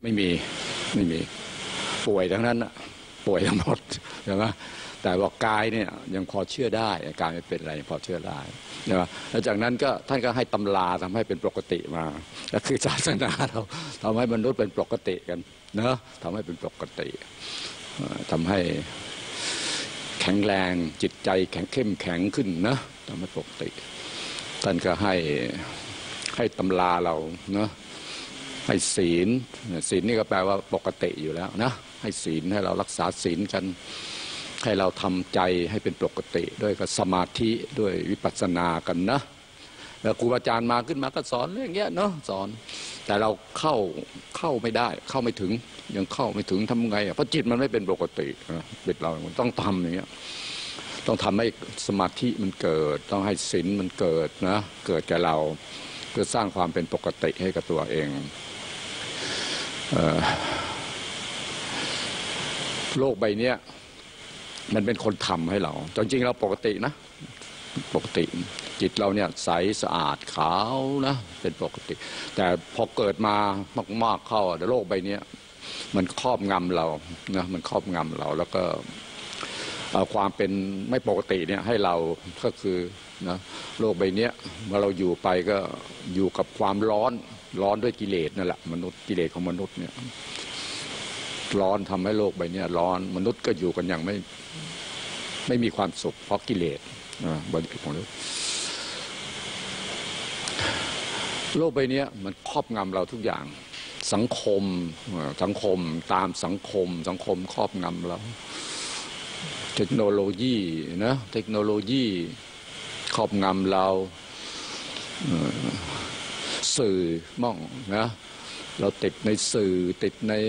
ไม่มีป่วยทั้งนั้นป่วยทั้งหมดใช่ไหมแต่ว่ากายเนี่ยยังพอเชื่อได้กายไม่เป็นอะไรพอเชื่อได้ใช่ไหมแล้วจากนั้นก็ท่านก็ให้ตำราทำให้เป็นปกติมาก็คือศาสนาเราทำให้มนุษย์เป็นปกติกันเนอะทำให้เป็นปกติทำให้แข็งแรงจิตใจเข้มแข็งขึ้นนะทำให้ปกติท่านก็ให้ตำราเราเนาะให้ศีลนี่ก็แปลว่าปกติอยู่แล้วนะให้ศีลให้เรารักษาศีลกันให้เราทำใจให้เป็นปกติด้วยกับสมาธิด้วยวิปัสสนากันนะแล้วครูอาจารย์มาขึ้นมาก็สอนเรื่องเงี้ยเนาะสอนแต่เราเข้าไม่ได้เข้าไม่ถึงยังเข้าไม่ถึงทำไงเพราะจิตมันไม่เป็นปกติจิตเราต้องทำอย่างเงี้ยต้องทำให้สมาธิมันเกิดต้องให้ศีลมันเกิดนะเกิดแก่เราเพื่อสร้างความเป็นปกติให้กับตัวเองโลกใบนี้มันเป็นคนทำให้เราจริงๆเราปกตินะปกติจิตเราเนี่ยใสสะอาดขาวนะเป็นปกติแต่พอเกิดมามากๆเข้าโลกใบนี้มันครอบงำเรานะมันครอบงำเราแล้วก็ความเป็นไม่ปกติเนี่ยให้เราก็คือนะโลกใบนี้เมื่อเราอยู่ไปก็อยู่กับความร้อนด้วยกิเลสนั่นแหละมนุษย์กิเลสของมนุษย์เนี่ยร้อนทำให้โลกใบนี้ร้อนมนุษย์ก็อยู่กันอย่างไม่มีความสุขเพราะกิเลสบริสุทธิ์ของโลกใบนี้มันครอบงำเราทุกอย่างสังคมตามสังคมครอบงำเราเทคโนโลยีนะเทคโนโลยีครอบงำเราสื่อมั่งนะเราติดในสื่อติดใน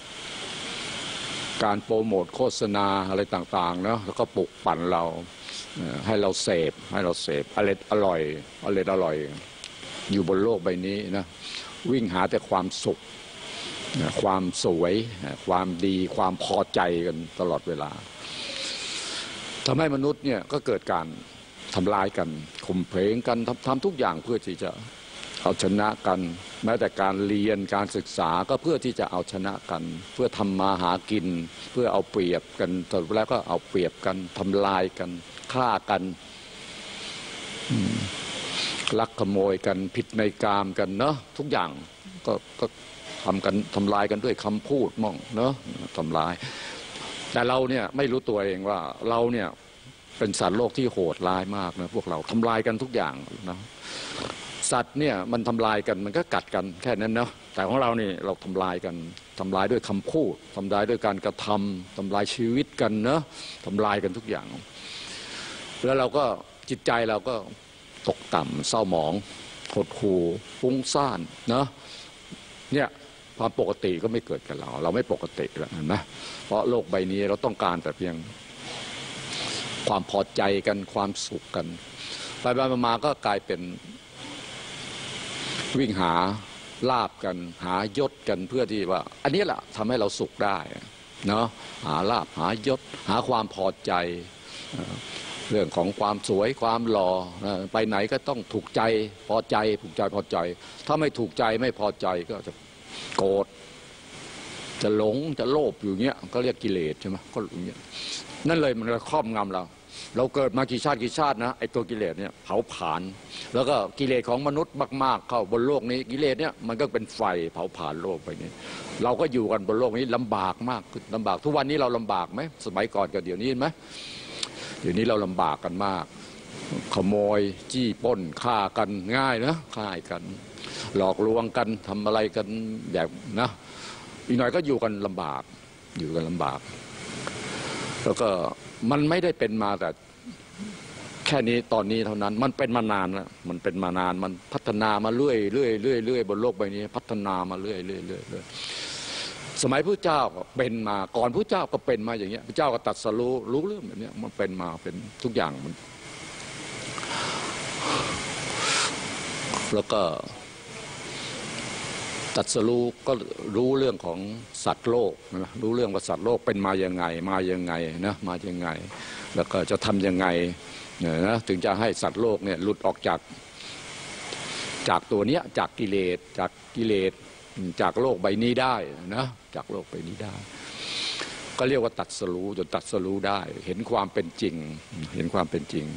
การโปรโมทโฆษณาอะไรต่างๆนะแล้วก็ปลุกปั่นเราให้เราเสพอร่อยอยู่บนโลกใบนี้นะวิ่งหาแต่ความสุขความสวยความดีความพอใจกันตลอดเวลาทำให้มนุษย์เนี่ยก็เกิดการทำลายกันข่มเหงกันทำทุกอย่างเพื่อที่จะเอาชนะกันแม้แต่การเรียนการศึกษาก็เพื่อที่จะเอาชนะกันเพื่อทำมาหากินเพื่อเอาเปรียบกันสุดแล้วก็เอาเปรียบกันทำลายกันฆ่ากันลักขโมยกันผิดในกามกันเนาะทุกอย่างก็ทำกันทำลายกันด้วยคำพูดมั่งเนาะทำลายแต่เราเนี่ยไม่รู้ตัวเองว่าเราเนี่ยเป็นสัตว์โลกที่โหดร้ายมากนะพวกเราทำลายกันทุกอย่างนะสัตว์เนี่ยมันทำลายกันมันก็กัดกันแค่นั้นเนาะแต่ของเรานี่เราทำลายกันทำลายด้วยคำพูดทำลายด้วยการกระทำทำลายชีวิตกันเนาะทำลายกันทุกอย่างแล้วเราก็จิตใจเราก็ตกต่ำเศร้าหมองหดหู่ฟุ้งซ่านเนาะเนี่ยความปกติก็ไม่เกิดกับเราไม่ปกติแล้วนะเพราะโลกใบนี้เราต้องการแต่เพียงความพอใจกันความสุขกันไปมาก็กลายเป็นวิ่งหาลาภกันหายศกันเพื่อที่ว่าอันนี้แหละทำให้เราสุขได้เนาะหาลาภหายศหาความพอใจเรื่องของความสวยความหล่อไปไหนก็ต้องถูกใจพอใจถูกใจพอใจถ้าไม่ถูกใจไม่พอใจก็จะโกรธจะหลงจะโลภอยู่เงี้ยก็เรียกกิเลสใช่ไหมก็อย่างเงี้ยนั่นเลยมันครอบงำเราเกิดมากี่ชาตินะไอ้ตัวกิเลสเนี่ยเผาผลาญแล้วก็กิเลสของมนุษย์มากๆเข้าบนโลกนี้กิเลสเนี่ยมันก็เป็นไฟเผาผลาญโลกไปนี้เราก็อยู่กันบนโลกนี้ลำบากมากลำบากทุกวันนี้เราลำบากไหมสมัยก่อนกับเดี๋ยวนี้ไหมเดี๋ยวนี้เราลำบากกันมากขโมยจี้ปล้นฆ่ากันง่ายนะฆ่ากันหลอกลวงกันทำอะไรกันแบบนะอีกหน่อยก็อยู่กันลำบากแล้วก็มันไม่ได้เป็นมาแต่แค่นี้ตอนนี้เท่านั้นมันเป็นมานานแล้วมันเป็นมานานมันพัฒนามาเรื่อยบนโลกใบนี้พัฒนามาเรื่อยสมัยพระเจ้าก็เป็นมาก่อนพระเจ้าก็เป็นมาอย่างเงี้ยพระเจ้าก็ตรัสรู้เรื่องแบบนี้มันเป็นมาเป็นทุกอย่างมันแล้วก็ตรัสรู้ก็รู้เรื่องของสัตว์โลกนะรู้เรื่องว่าสัตว์โลกเป็นมายังไงนะมายังไงแล้วก็จะทำยังไงนะถึงจะให้สัตว์โลกเนี่ยหลุดออกจากตัวเนี้ยจากกิเลสจากโลกใบนี้ได้นะจากโลกใบนี้ได้ก็เรียกว่าตรัสรู้จนตรัสรู้ได้เห็นความเป็นจริงเห็นความเป็นจริง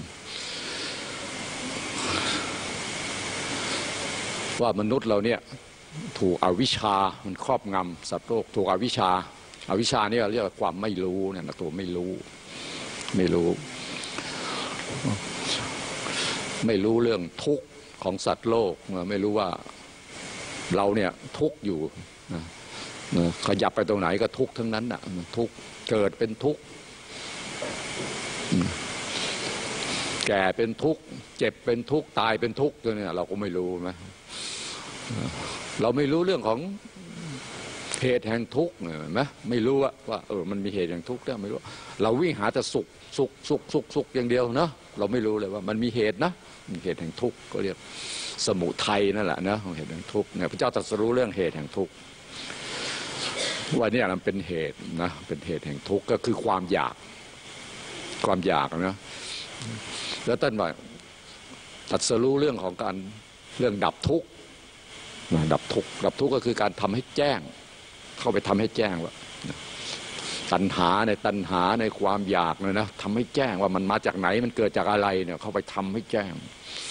ว่ามนุษย์เราเนี่ยถูกอวิชชามันครอบงำสัตว์โลกถูกอวิชชานี่เรียกว่าความไม่รู้เนี่ยนะตัวไม่รู้ไม่รู้เรื่องทุกข์ของสัตว์โลกไม่รู้ว่าเราเนี่ยทุกข์อยู่นะขยับไปตรงไหนก็ทุกข์ทั้งนั้นน่ะทุกข์เกิดเป็นทุกข์แก่เป็นทุกข์เจ็บเป็นทุกข์ตายเป็นทุกข์ตัวเนี่ยเราก็ไม่รู้ไหมเราไม่รู้เรื่องของเหตุแห่งทุกข์เห็นไหมไม่รู้ว่ามันมีเหตุแห่งทุกข์ได้ไม่รู้เราวิ่งหาแต่สุขอย่างเดียวเนาะเราไม่รู้เลยว่ามันมีเหตุนะมีเหตุแห่งทุกข์ก็เรียกสมุทัยนั่นแหละนะเหตุแห่งทุกข์เนี่ยพระเจ้าตรัสรู้เรื่องเหตุแห่งทุกข์ว่าเนี่ยมันเป็นเหตุนะเป็นเหตุแห่งทุกข์ก็คือความอยากนะแล้วท่านว่าตรัสรู้เรื่องของการเรื่องดับทุกข์ดับทุกข์ก็คือการทำให้แจ้งเข้าไปทำให้แจ้งว่าตัณหาในความอยากเลยนะทำให้แจ้งว่ามันมาจากไหนมันเกิดจากอะไรเนี่ยเข้าไปทำให้แจ้ง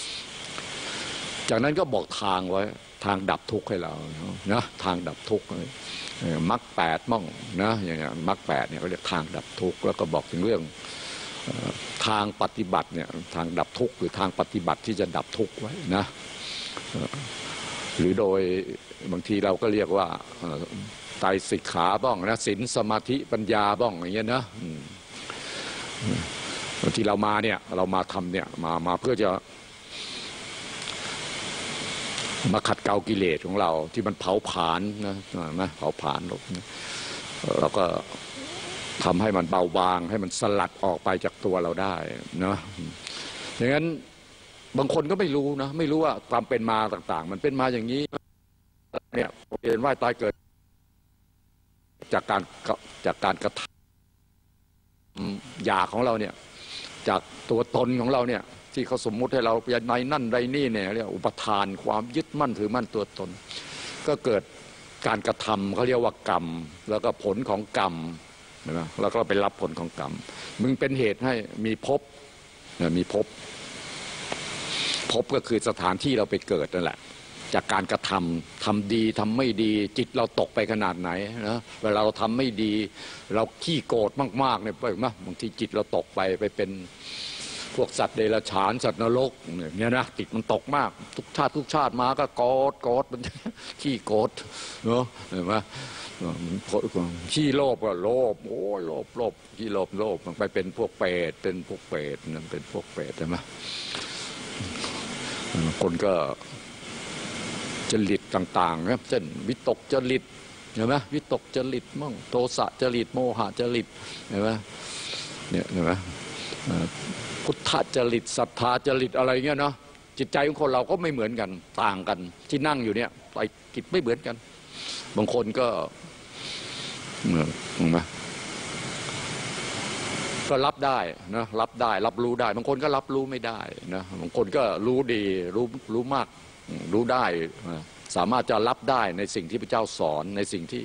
จากนั้นก็บอกทางไว้ทางดับทุกข์ให้เรานะทางดับทุกข์มรรค8มั่งนะอย่างเงี้ยมรรค8เนี่ยเขาเรียกทางดับทุกข์แล้วก็บอกถึงเรื่องทางปฏิบัติเนี่ยทางดับทุกข์หรือทางปฏิบัติที่จะดับทุกข์ไว้นะหรือโดยบางทีเราก็เรียกว่าไตรสิกขาบ้างนะศีลสมาธิปัญญาบ้างอย่างเงี้ยนะบางทีเรามาเนี่ยเรามาทำเนี่ยมาเพื่อจะมาขัดเกลากิเลสของเราที่มันเผาผลาญนะเผาผลาญเราก็ทำให้มันเบาบางให้มันสลัดออกไปจากตัวเราได้นะอย่างนั้นบางคนก็ไม่รู้นะไม่รู้ว่าความเป็นมาต่างๆมันเป็นมาอย่างนี้เนี่ยเวียนว่ายตายเกิดจากการกระทำอยากของเราเนี่ยจากตัวตนของเราเนี่ยที่เขาสมมุติให้เราในนั่นในนี่เนี่ยเรียกอุปทานความยึดมั่นถือมั่นตัวตนก็เกิดการกระทำเขาเรียกว่ากรรมแล้วก็ผลของกรรมนะแล้วก็ไปรับผลของกรรมมึงเป็นเหตุให้มีภพมีภพก็คือสถานที่เราไปเกิดนั่นแหละจากการกระทำดีทำไม่ดีจิตเราตกไปขนาดไหนนะเวลาเราทำไม่ดีเราขี้โกรธมากๆเนี่ยบางทีจิตเราตกไปเป็นพวกสัตว์เดรัจฉานสัตว์นรกเนี่ยนะจิตมันตกมากทุกชาติมาก็โกรธมันขี้โกรธเนาะเห็นไหมขี้โลภก็โลภโอ้ยโลภขี้โลภมันไปเป็นพวกเปรตนั่นเป็นพวกเปรตใช่ไหมคนก็จริตต่างๆนะเช่นวิตกจริตเห็นไหมวิตกจริตมั่งโทสะจริตโมหะจริตเห็นไหมเนี่ยเห็นไหมพุทธจริตศรัทธาจริตอะไรเงี้ยเนาะจิตใจของคนเราก็ไม่เหมือนกันต่างกันที่นั่งอยู่เนี่ยไปจิตไม่เหมือนกันบางคนก็เห็นไหมก็รับได้นะรับรู้ได้บางคนก็รับรู้ไม่ได้นะบางคนก็รู้ดีรู้มากรู้ได้สามารถจะรับได้ในสิ่งที่พระเจ้าสอนในสิ่งที่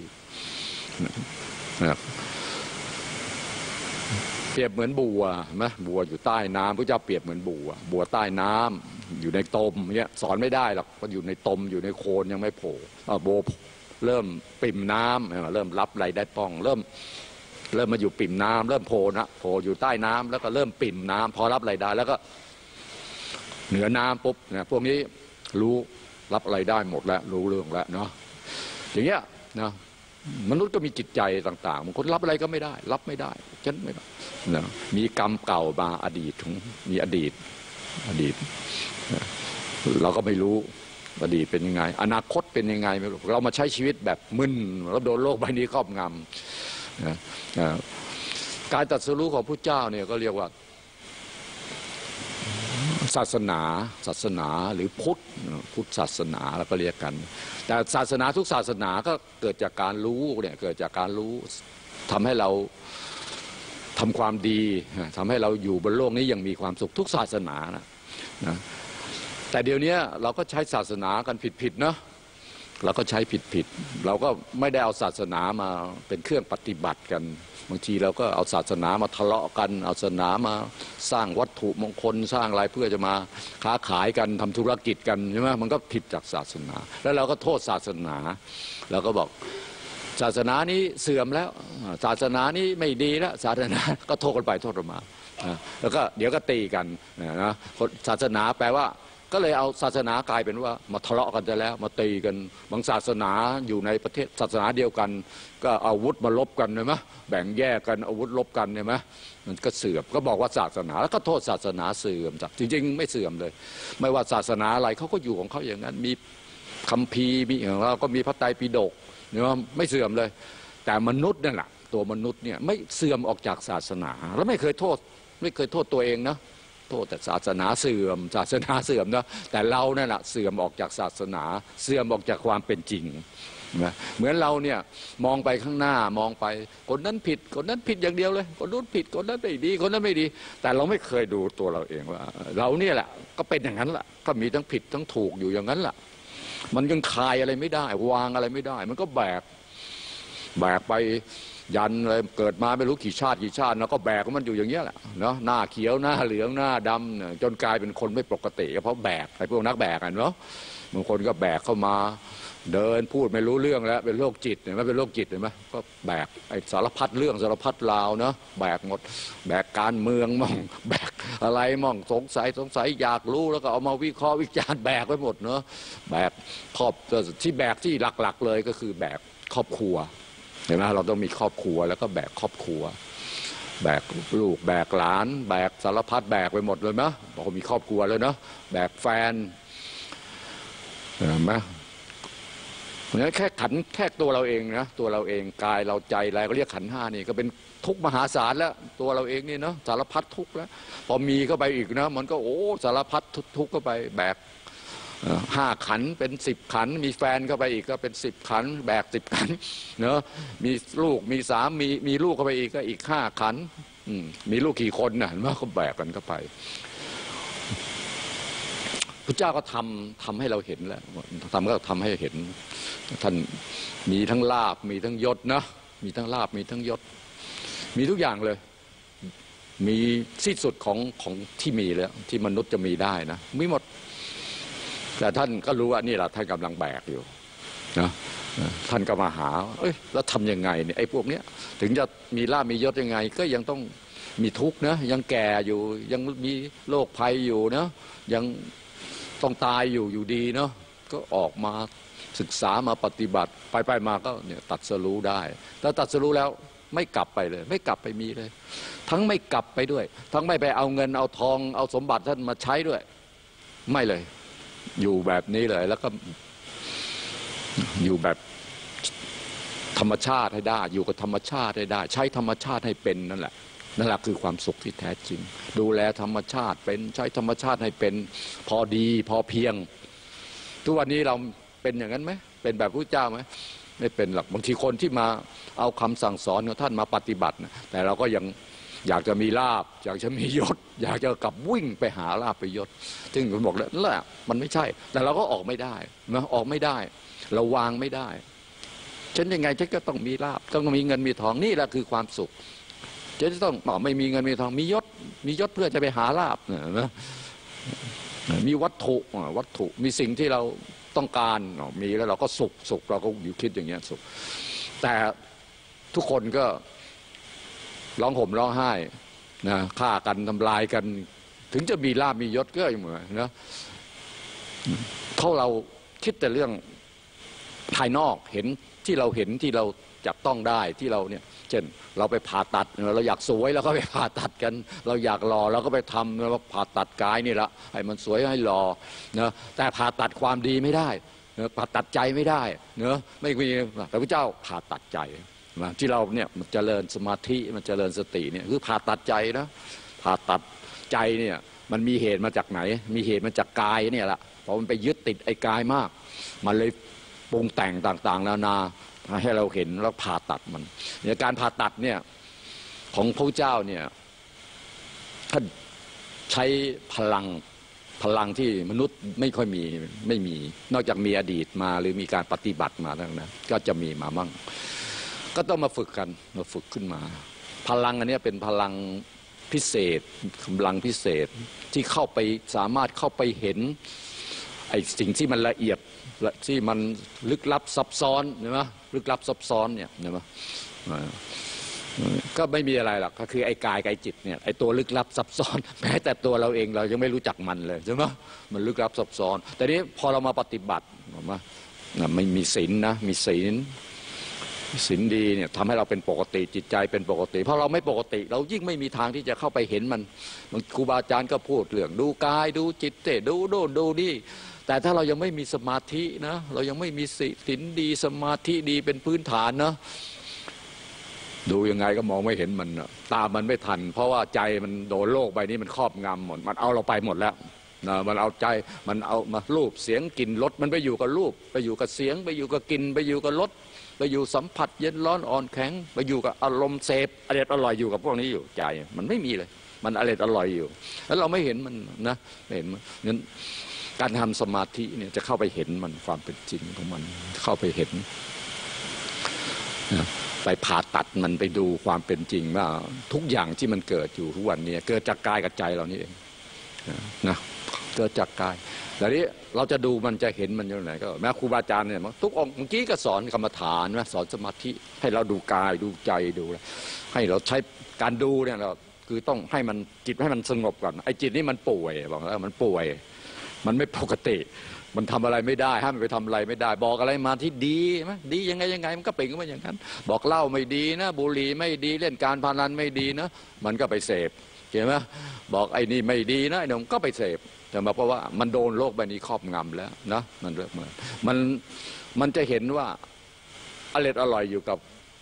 เปรียบเหมือนบัวไหมบัวอยู่ใต้น้ำพระเจ้าเปรียบเหมือนบัวใต้น้ำอยู่ในตมเนี่ยสอนไม่ได้หรอกมันอยู่ในตมอยู่ในโคลนยังไม่โผล่บัวเริ่มปิ่มน้ำเริ่มรับอะไรได้ป้องเริ่มมาอยู่ปิ่มน้ำเริ่มโผล่อยู่ใต้น้ำแล้วก็เริ่มปิ่มน้ำพอรับอะไรได้แล้วก็เหนือน้ำปุ๊บเนี่ยพวกนี้รู้รับอะไรได้หมดแล้วรู้เรื่องแล้วเนาะอย่างเงี้ยนะมนุษย์ก็มีจิตใจต่างๆบางคนรับอะไรก็ไม่ได้รับไม่ได้ฉันไม่ได้นะมีกรรมเก่ามาอดีตมีอดีตเราก็ไม่รู้อดีตเป็นยังไงอนาคตเป็นยังไงไม่รู้เรามาใช้ชีวิตแบบมึนแล้วโดนโลกใบนี้ครอบงำนะการตรัสรู้ของพระเจ้าเนี่ยก็เรียกว่าศาสนาหรือพุทธศาสนาเราก็เรียกกันแต่ศาสนาทุกศาสนาก็เกิดจากการรู้เนี่ยเกิดจากการรู้ทำให้เราทำความดีทำให้เราอยู่บนโลกนี้ยังมีความสุขทุกศาสนานะแต่เดี๋ยวนี้เราก็ใช้ศาสนากันผิดๆนะเราก็ใช้ผิดเราก็ไม่ได้เอาศาสนามาเป็นเครื่องปฏิบัติกันบางทีเราก็เอาศาสนามาทะเลาะกันเอาศาสนามาสร้างวัตถุมงคลสร้างอะไรเพื่อจะมาค้าขายกันทำธุรกิจกันใช่ไหมมันก็ผิดจากศาสนาแล้วเราก็โทษศาสนาเราก็บอกศาสนานี้เสื่อมแล้วศาสนานี้ไม่ดีแล้วศาสนาก็โทษกันไปโทษกันมาแล้วก็เดี๋ยวก็ตีกันนะศาสนาแปลว่าก็เลยเอาศาสนากลายเป็นว่ามาทะเลาะกันจะแล้วมาตีกันบางศาสนาอยู่ในประเทศศาสนาเดียวกันก็อาวุธมาลบกันใช่ไหมแบ่งแยกกันอาวุธลบกันใช่ไหมมันก็เสื่อมก็บอกว่าศาสนาแล้วก็โทษศาสนาเสื่อมจากจริงๆไม่เสื่อมเลยไม่ว่าศาสนาอะไรเขาก็อยู่ของเขาอย่างนั้นมีคัมภีร์มีของเราก็มีพระไตรปิฎกเนี่ยไม่เสื่อมเลยแต่มนุษย์นั่นแหละตัวมนุษย์เนี่ยไม่เสื่อมออกจากศาสนาแล้วไม่เคยโทษตัวเองนะโทษแต่ศาสนาเสื่อมนะแต่เราเนี่ยแหละเสื่อมออกจากศาสนาเสื่อมออกจากความเป็นจริงนะเหมือนเราเนี่ยมองไปข้างหน้ามองไปคนนั้นผิดคนนั้นผิดอย่างเดียวเลยคนนู้นผิดคนนั้นไม่ดีคนนั้นไม่ดีแต่เราไม่เคยดูตัวเราเองว่าเราเนี่ยแหละก็เป็นอย่างนั้นแหละก็มีทั้งผิดทั้งถูกอยู่อย่างนั้นแหละมันยังคลายอะไรไม่ได้วางอะไรไม่ได้มันก็แบกไปยันเลยเกิดมาไม่รู้กี่ชาติแล้วก็แบกมันอยู่อย่างเงี้ยแหละเนาะหน้าเขียวหน้าเหลืองหน้าดำจนกลายเป็นคนไม่ปกติเพราะแบกไอ้พวกนักแบกกันเนาะบางคนก็แบกเข้ามาเดินพูดไม่รู้เรื่องแล้วเป็นโรคจิตเห็นไหมเป็นโรคจิตเห็นไหมก็แบกไอ้สารพัดเรื่องสารพัดราวเนาะแบกหมดแบกการเมืองมั่งแบกอะไรมั่งสงสัยอยากรู้แล้วก็เอามาวิเคราะห์วิจารณ์แบกไว้หมดเนาะแบกครอบที่แบกที่หลักๆเลยก็คือแบกครอบครัวเห็นไหมเราต้องมีครอบครัวแล้วก็แบกครอบครัวแบกลูกแบกหลานแบกสารพัดแบกไปหมดเลยนะบอกมีครอบครัวเลยเนาะแบกแฟนเห็นไหมเพราะฉะนั้นแค่ตัวเราเองนะตัวเราเองกายเราใจอะไรก็เรียกขันธ์ห้านี่ก็เป็นทุกข์มหาศาลแล้วตัวเราเองนี่เนาะสารพัดทุกข์แล้วพอมีเข้าไปอีกนะมันก็โอ้สารพัดทุกข์เข้าไปแบก5 ขันเป็น10 ขันมีแฟนเข้าไปอีกก็เป็น10 ขันแบก10 ขันเนอะมีลูกมีสามีลูกเข้าไปอีกก็อีก5 ขันมีลูกกี่คนน่ะมันก็แบกกันเข้าไปพระเจ้าก็ทำให้เราเห็นแล้วก็ทำให้เห็นท่านมีทั้งลาภมีทั้งยศนะมีทั้งลาภมีทั้งยศมีทุกอย่างเลยมีที่สุดของที่มีแล้วที่มนุษย์จะมีได้นะมีหมดแต่ท่านก็รู้ว่านี่แหละท่านกำลังแบกอยู่นะท่านก็มาหาแล้วทำยังไงเนี่ยไอ้พวกเนี้ยถึงจะมีลาภมียศยังไงก็ยังต้องมีทุกข์นะยังแก่อยู่ยังมีโรคภัยอยู่นะยังต้องตายอยู่ดีเนาะก็ออกมาศึกษามาปฏิบัติไปมาก็เนี่ยตัดสรู้ได้ถ้าตัดสรู้แล้วไม่กลับไปเลยไม่กลับไปมีเลยทั้งไม่กลับไปด้วยทั้งไม่ไปเอาเงินเอาทองเอาสมบัติท่านมาใช้ด้วยไม่เลยอยู่แบบนี้เลยแล้วก็อยู่แบบธรรมชาติให้ได้อยู่กับธรรมชาติให้ได้ใช้ธรรมชาติให้เป็นนั่นแหละคือความสุขที่แท้จริงดูแลธรรมชาติเป็นใช้ธรรมชาติให้เป็นพอดีพอเพียงทุกวันนี้เราเป็นอย่างนั้นไหมเป็นแบบพระเจ้าไหมไม่เป็นหรอกบางทีคนที่มาเอาคำสั่งสอนของท่านมาปฏิบัตินะแต่เราก็ยังอยากจะมีลาภอยากจะมียศอยากจะกลับวิ่งไปหาลาภไปยศซึ่งผมบอกแล้วนั่นแหละมันไม่ใช่แต่เราก็ออกไม่ได้นะออกไม่ได้เราวางไม่ได้ฉันยังไงฉันก็ต้องมีลาภต้องมีเงินมีทองนี่แหละคือความสุขจะต้องไม่มีเงินมีทองมียศเพื่อจะไปหาลาภนะมีวัตถุมีสิ่งที่เราต้องการมีแล้วเราก็สุขเราก็อยู่คิดอย่างเงี้ยสุขแต่ทุกคนก็ร้องห่มร้องไห้นะฆ่ากันทำลายกันถึงจะมีลาภมียศก็เหมือนนะเพราะเราคิดแต่เรื่องภายนอกเห็นที่เราจับต้องได้ที่เราเนี่ยเช่นเราไปผ่าตัดเราอยากสวยเราก็ไปผ่าตัดกันเราอยากหล่อเราก็ไปทำแล้วผ่าตัดกายนี่ละให้มันสวยให้หล่อนะแต่ผ่าตัดความดีไม่ได้นะผ่าตัดใจไม่ได้เนอะไม่มีพระพุทธเจ้าผ่าตัดใจที่เราเนี่ยมันเจริญสมาธิมันเจริญสติเนี่ยคือผ่าตัดใจนะผ่าตัดใจเนี่ยมันมีเหตุมาจากไหนมีเหตุมาจากกายเนี่ยแหละเพราะมันไปยึดติดไอ้กายมากมันเลยปรุงแต่งต่างๆนานาให้เราเห็นแล้วผ่าตัดมันเนี่ยการผ่าตัดเนี่ยของพระเจ้าเนี่ยท่านใช้พพลังที่มนุษย์ไม่ค่อยมีไม่มีนอกจากมีอดีตมาหรือมีการปฏิบัติมาแล้วนะก็จะมีมามั่งก็ต้องมาฝึกกันมาฝึกขึ้นมาพลังอันนี้เป็นพลังพิเศษกำลังพิเศษที่เข้าไปสามารถเข้าไปเห็นไอ้สิ่งที่มันละเอียดที่มันลึกลับซับซ้อนใช่ไหมลึกลับซับซ้อนเนี่ยใช่ไหมก็ไม่มีอะไรหรอกก็คือไอ้กายกับจิตเนี่ยไอ้ตัวลึกลับซับซ้อนแม้แต่ตัวเราเองเรายังไม่รู้จักมันเลยใช่ไหมมันลึกลับซับซ้อนแต่นี้พอเรามาปฏิบัติไม่มีศีลนะมีศีลดีเนี่ยทำให้เราเป็นปกติจิตใจเป็นปกติเพราะเราไม่ปกติเรายิ่งไม่มีทางที่จะเข้าไปเห็นมันครูบาอาจารย์ก็พูดเรื่องดูกายดูจิตดูโน่นดูนี่แต่ถ้าเรายังไม่มีสมาธินะเรายังไม่มีศีลดีสมาธิดีเป็นพื้นฐานนะดูยังไงก็มองไม่เห็นมันตามมันไม่ทันเพราะว่าใจมันโดนโลกใบนี้มันครอบงำหมดมันเอาเราไปหมดแล้วนะมันเอาใจมันเอามารูปเสียงกลิ่นรสมันไปอยู่กับรูปไปอยู่กับเสียงไปอยู่กับกลิ่นไปอยู่กับรสไปอยู่สัมผัสเย็นร้อนอ่อนแข็งไปอยู่กับอารมณ์เสพอร่อยอยู่กับพวกนี้อยู่ใจมันไม่มีเลยมันอร่อยอยู่แล้วเราไม่เห็นมันนะไม่เห็นมันงั้นการทำสมาธิเนี่ยจะเข้าไปเห็นมันความเป็นจริงของมันเข้าไปเห็นนะไปผ่าตัดมันไปดูความเป็นจริงว่าทุกอย่างที่มันเกิดอยู่ทุกวันนี้เกิดจากกายกับใจเรานี่เองนะเกิดจากกายแต่นี้เราจะดูมันจะเห็นมันอย่างไรก็แม้ครูบาอาจารย์เนี่ยทุกองค์เมื่อกี้ก็สอนกรรมฐานนะสอนสมาธิให้เราดูกายดูใจดูให้เราใช้การดูเนี่ยเราคือต้องให้มันจิตให้มันสงบก่อนไอ้จิตนี่มันป่วยบอกแล้วมันป่วยมันไม่ปกติมันทำอะไรไม่ได้ห้ามไปทำอะไรไม่ได้บอกอะไรมาที่ดีไหมดียังไงมันก็เป็นขึ้นมาอย่างนั้นบอกเหล้าไม่ดีนะบุหรี่ไม่ดีเล่นการพนันไม่ดีนะมันก็ไปเสพเห็นไหมบอกไอ้นี่ไม่ดีนะไอ้นมก็ไปเสพแต่เพราะว่ามันโดนโลกใบนี้ครอบงำแล้วนะมันเริ่มมันจะเห็นว่าอร่อยอยู่กับ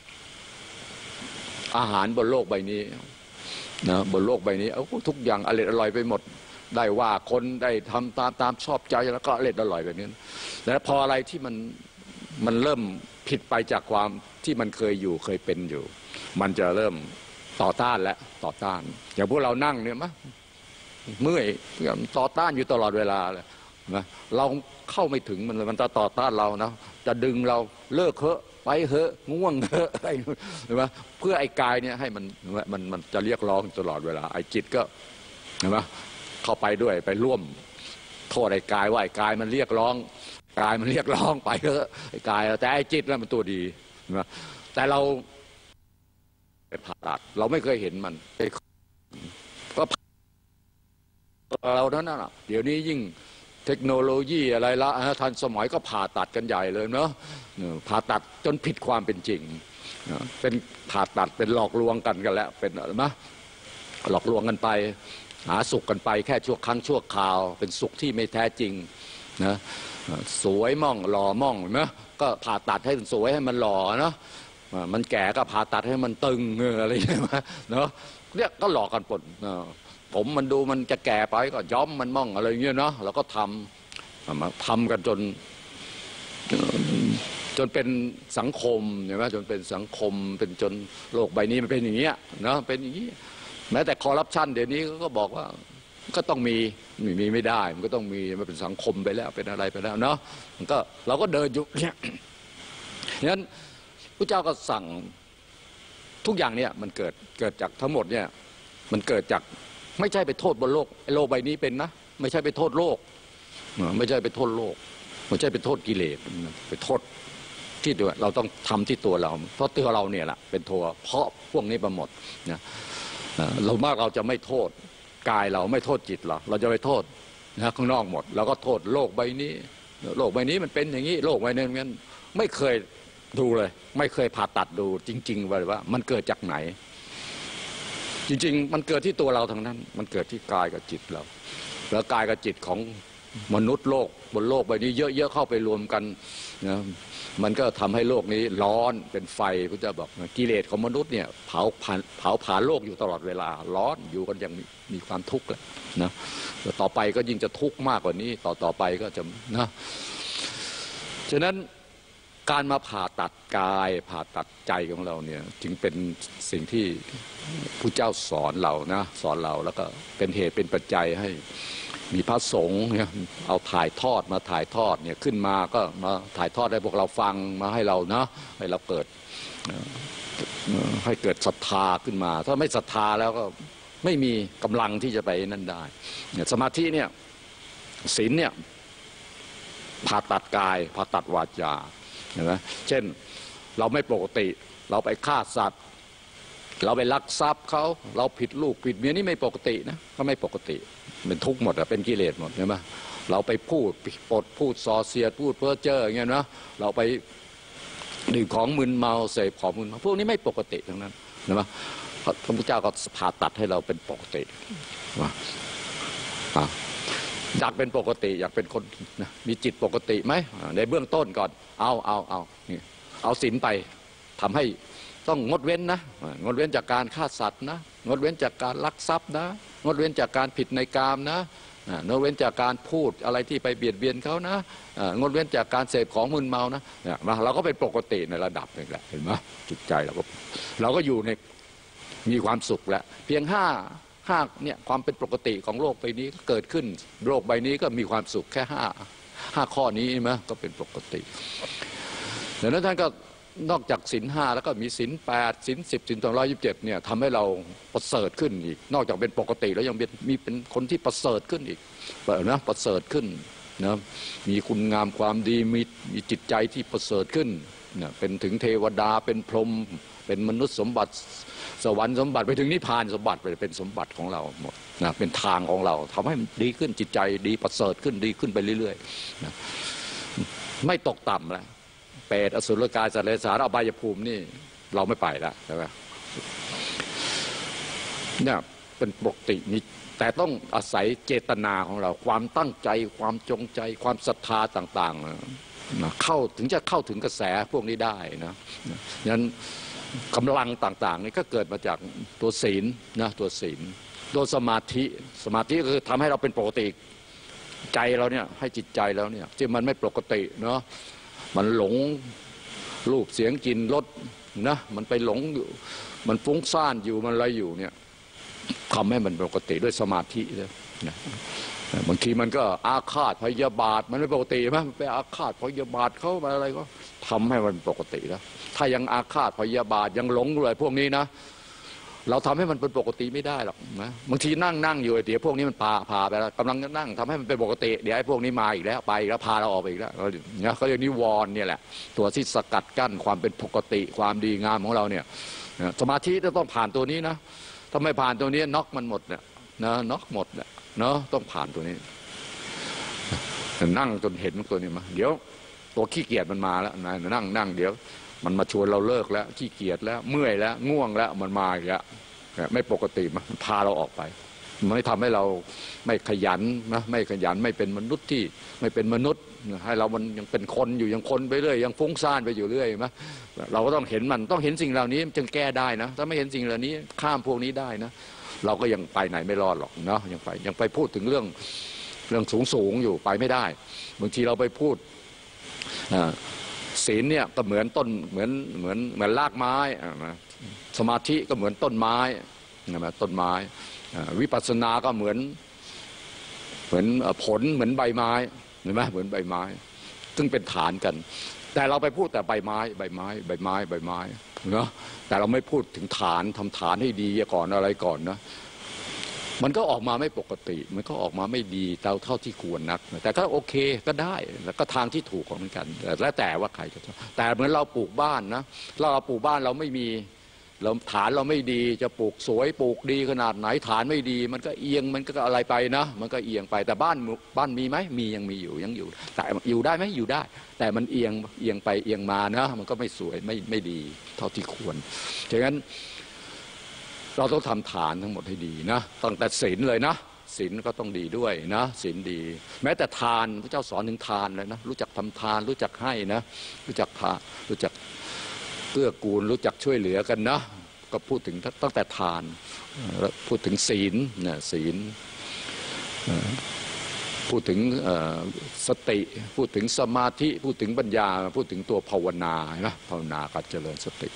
อาหารบนโลกใบนี้นะบนโลกใบนี้ทุกอย่างอร่อยไปหมดได้ว่าคนได้ทำตามชอบใจแล้วก็อร่อยแบบนี้แต่พออะไรที่มันเริ่มผิดไปจากความที่มันเคยอยู่เคยเป็นอยู่มันจะเริ่มต่อต้านและต่อต้านอย่างพวกเรานั่งเนี่ยมั้ยเมื่อยต่อต้านอยู่ตลอดเวลาเลยนะเราเข้าไม่ถึงมันจะต่อต้านเรานะจะดึงเราเลิกเหอะไปเหอะง่วงเหอะอะไรเห็นไหมเพื่อไอ้กายเนี่ยให้มันจะเรียกร้องตลอดเวลาไอ้จิตก็เห็นไหมเข้าไปด้วยไปร่วมโทษไอ้กายว่าไอ้กายมันเรียกร้องกายมันเรียกร้องไปเถอะไอ้กายแต่ไอ้จิตแล้วมันตัวดีนะแต่เราไปผ่าตัดเราไม่เคยเห็นมันก็เรานั้นน่ะเดี๋ยวนี้ยิ่งเทคโนโลยีอะไรละทันสมัยก็ผ่าตัดกันใหญ่เลยเนาะผ่าตัดจนผิดความเป็นจริงเป็นผ่าตัดเป็นหลอกลวงกันแล้วเป็นอะไรมะหลอกลวงกันไปหาสุขกันไปแค่ชั่วครั้งชั่วคราวเป็นสุขที่ไม่แท้จริงนะสวยม่องหล่อม่องเห็นไหมก็ผ่าตัดให้มันสวยให้มันหล่อเนาะมันแก่ก็ผ่าตัดให้มันตึงอะไรอย่างเงี้ยเนาะเนี่ยก็หลอกกันปนผมมันดูมันจะแก่ไปก็ย้อมมันม่องอะไรอย่างเงี้ยเนาะเราก็ทำกันจนเป็นสังคมเห็นไหมจนเป็นสังคมเป็นจนโลกใบนี้มันเป็นอย่างเงี้ยเนาะเป็นอย่างงี้แม้แต่คอร์รัปชันเดี๋ยวนี้ก็บอกว่าก็ต้องมีไม่ได้มันก็ต้องมีมันเป็นสังคมไปแล้วเป็นอะไรไปแล้วเนาะมันก็เราก็เดินอยู่เนี่ยงั้นพระเจ้าก็สั่งทุกอย่างเนี่ยมันเกิดจากทั้งหมดเนี่ยมันเกิดจากไม่ใช่ไปโทษบนโลกโลกใบนี้เป็นนะไม่ใช่ไปโทษโลกไม่ใช่ไปโทษโลกไม่ใช่ไปโทษกิเลสไปโทษที่ตัวเราต้องทำที่ตัวเราเพราะตัวเราเนี่ยแหละเป็นตัวเพราะพวกนี้ไปหมดนะเรามากเราจะไม่โทษกายเราไม่โทษจิตเราจะไปโทษนะข้างนอกหมดเราก็โทษโลกใบนี้โลกใบนี้มันเป็นอย่างนี้โลกใบนี้งั้นไม่เคยดูเลยไม่เคยผ่าตัดดูจริงๆว่ามันเกิดจากไหนจริงๆมันเกิดที่ตัวเราทั้งนั้นมันเกิดที่กายกับจิตเราแล้วกายกับจิตของมนุษย์โลกบนโลกใบนี้เยอะๆเข้าไปรวมกันนะมันก็ทำให้โลกนี้ร้อนเป็นไฟพระเจ้าบอกกิเลสของมนุษย์เนี่ยเผาผ่านโลกอยู่ตลอดเวลาร้อนอยู่กันอย่างมีความทุกข์แหละนะต่อไปก็ยิ่งจะทุกข์มากกว่านี้ต่อไปก็จะนะฉะนั้นการมาผ่าตัดกายผ่าตัดใจของเราเนี่ยจึงเป็นสิ่งที่พระเจ้าสอนเรานะสอนเราแล้วก็เป็นเหตุเป็นปัจจัยให้มีพระสงฆ์เนี่ยเอาถ่ายทอดมาถ่ายทอดเนี่ยขึ้นมาก็มาถ่ายทอดให้พวกเราฟังมาให้เรานะให้เราเกิดให้เกิดศรัทธาขึ้นมาถ้าไม่ศรัทธาแล้วก็ไม่มีกำลังที่จะไปนั่นได้เนี่ยสมาธิเนี่ยศีลเนี่ยผ่าตัดกายผ่าตัดวาจาเห็นไหมเช่นเราไม่ปกติเราไปฆ่าสัตว์เราไปลักทรัพย์เขาเราผิดลูกผิดเมียนี่ไม่ปกตินะก็ไม่ปกติเป็นทุกข์หมดอะเป็นกิเลสหมดใช่ไหมเราไปพูดปดพูดส่อเสียดพูดเพ้อเจ้ออย่างเงี้ยนะเราไปดื่มของมึนเมาเสพของมึนเมาพวกนี้ไม่ปกติทั้งนั้นใช่ไหมพระพุทธเจ้าก็ผ่าตัดให้เราเป็นปกติว่าอยากเป็นปกติอยากเป็นคนนะมีจิตปกติไหมในเบื้องต้นก่อนเอาศีลไปทำให้ต้องงดเว้นนะงดเว้นจากการฆ่าสัตว์นะงดเว้นจากการลักทรัพย์นะงดเว้นจากการผิดในกามนะงดเว้นจากการพูดอะไรที่ไปเบียดเบียนเขานะงดเว้นจากการเสพของมึนเมานะเราก็เป็นปกติในระดับหนึ่งแหละเห็นไหมจิตใจเราก็อยู่ในมีความสุขแล้วเพียงห้าเนี่ยความเป็นปกติของโลกใบนี้ก็เกิดขึ้นโลกใบนี้ก็มีความสุขแค่ห้าข้อนี้ใช่ไหมก็เป็นปกติดังนั้นท่านก็นอกจากศีล5แล้วก็มีศีล8ศีล10ศีล227เนี่ยทำให้เราประเสริฐขึ้นอีกนอกจากเป็นปกติแล้วยังเป็นคนที่ประเสริฐขึ้นอีกนะประเสริฐขึ้นนะมีคุณงามความดีมีจิตใจที่ประเสริฐขึ้นนะเป็นถึงเทวดาเป็นพรหมเป็นมนุษย์สมบัติสวรรค์สมบัติไปถึงนิพพานสมบัติไปเป็นสมบัติของเราหมดนะเป็นทางของเราทำให้มันดีขึ้นจิตใจดีประเสริฐขึ้นดีขึ้นไปเรื่อยๆนะไม่ตกต่ำแล้วเปรตอสุรกายสัตว์เดรัจฉานอบายภูมินี่เราไม่ไปแล้วใช่ไหมเนี่ยเป็นปกตินี่แต่ต้องอาศัยเจตนาของเราความตั้งใจความจงใจความศรัทธาต่างๆนะถึงจะเข้าถึงกระแสพวกนี้ได้นะงั้นกำลังต่างๆนี่ก็เกิดมาจากตัวศีลนะตัวศีลตัวสมาธิก็คือทำให้เราเป็นปกติใจเราเนี่ยให้จิตใจแล้วเนี่ยที่มันไม่ปกติเนาะมันหลงรูปเสียงกลิ่นรสนะมันไปหลงอยู่มันฟุ้งซ่านอยู่มันอะไรอยู่เนี่ยทำให้มันปกติด้วยสมาธิเลยนะบางทีมันก็อาฆาตพยาบาทมันไม่ปกติไหมมันไปอาฆาตพยาบาทเขาอะไรก็ทำให้มันปกติแล้วถ้ายังอาฆาตพยาบาทยังหลงอะไรพวกนี้นะเราทำให้มันเป็นปกติไม่ได้หรอกนะบางทีนั่งอยู่เดี๋ยวพวกนี้มันพาไปแล้วกำลังนั่งทำให้มันเป็นปกติเดี๋ยวไอ้พวกนี้มาอีกแล้วไปแล้วพาเราออกไปอีกแล้วเนี่ยเขาเรียกนิวรณ์เนี่ยแหละตัวที่สกัดกั้นความเป็นปกติความดีงามของเราเนี่ยสมาธิจะต้องผ่านตัวนี้นะถ้าไม่ผ่านตัวนี้น็อกมันหมดเนี่ยนะน็อกหมดเนี่ยเนาะต้องผ่านตัวนี้นั่งจนเห็นตัวนี้มาเดี๋ยวตัวขี้เกียจมันมาแล้วนั่งเดี๋ยวมันมาชวนเราเลิกแล้วขี้เกียจแล้วเมื่อยแล้วง่วงแล้วมันมาอีกแล้วไม่ปกติมันพาเราออกไปมันไม่ทำให้เราไม่ขยันนะไม่ขยันไม่เป็นมนุษย์ที่ไม่เป็นมนุษย์ให้เรามันยังเป็นคนอยู่ยังคนไปเรื่อยยังฟุ้งซ่านไปอยู่เรื่อยมั้ยเราก็ต้องเห็นมันต้องเห็นสิ่งเหล่านี้จึงแก้ได้นะถ้าไม่เห็นสิ่งเหล่านี้ข้ามพวกนี้ได้นะเราก็ยังไปไหนไม่รอดหรอกเนาะยังไปพูดถึงเรื่องสูงอยู่ไปไม่ได้บางทีเราไปพูดศีลเนี่ยก็เหมือนต้นเหมือนรากไม้สมาธิก็เหมือนต้นไม้ต้นไม้วิปัสสนาก็เหมือนผลเหมือนใบไม้เห็นไหมเหมือนใบไม้ซึ่งเป็นฐานกันแต่เราไปพูดแต่ใบไม้เนาะแต่เราไม่พูดถึงฐานทำฐานให้ดีก่อนอะไรก่อนนะมันก็ออกมาไม่ปกติมันก็ออกมาไม่ดีเท่าที่ควรนักแต่ก็โอเคก็ได้แล้วก็ทางที่ถูกของมันกันแล้วแต่ว่าใครจะแต่เหมือนเราปลูกบ้านนะเราปลูกบ้านเราไม่มีเราฐานเราไม่ดีจะปลูกสวยปลูกดีขนาดไหนฐานไม่ดีมันก็เอียงมันก็อะไรไปนะมันก็เอียงไปแต่บ้านมีไหมมียังมีอยู่ยังอยู่แต่อยู่ได้ไหมอยู่ได้แต่มันเอียงไปเอียงมานะมันก็ไม่สวยไม่ดีเท่าที่ควรฉะนั้นเราต้องทำฐานทั้งหมดให้ดีนะตั้งแต่ศีลเลยนะศีลก็ต้องดีด้วยนะศีลดีแม้แต่ทานพระเจ้าสอนถึงทานเลยนะรู้จักทำทานรู้จักให้นะรู้จักเกื้อกูลรู้จักช่วยเหลือกันนะก็พูดถึงตั้งแต่ทานพูดถึงศีลนะศีลพูดถึงสติพูดถึงสมาธิพูดถึงปัญญาพูดถึงตัวภาวนานะภาวนาการเจริญสติ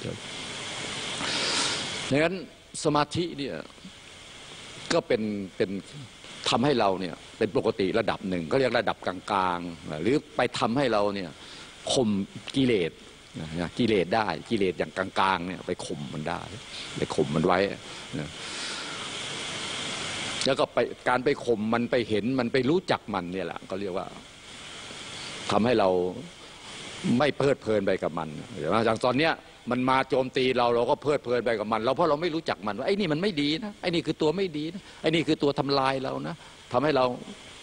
ดังนั้นสมาธิเนี่ยก็เป็นทำให้เราเนี่ยเป็นปกติระดับหนึ่งก็เรียกระดับกลางๆหรือไปทำให้เราเนี่ยข่มกิเลสกิเลสได้กิเลสอย่างกลางๆเนี่ยไปข่มมันได้ไปข่มมันไว้นะแล้วก็ไปการไปข่มมันไปเห็นมันไปรู้จักมันเนี่ยแหละก็เรียกว่าทำให้เราไม่เพลิดเพลินไปกับมันอย่างตอนเนี้ยมันมาโจมตีเราก็เพลิดเพลินไปกับมันเราเพราะเราไม่รู้จักมันว่าไอ้นี่มันไม่ดีนะไอ้นี่คือตัวไม่ดีนะไอ้นี่คือตัวทำลายเรานะทำให้เรา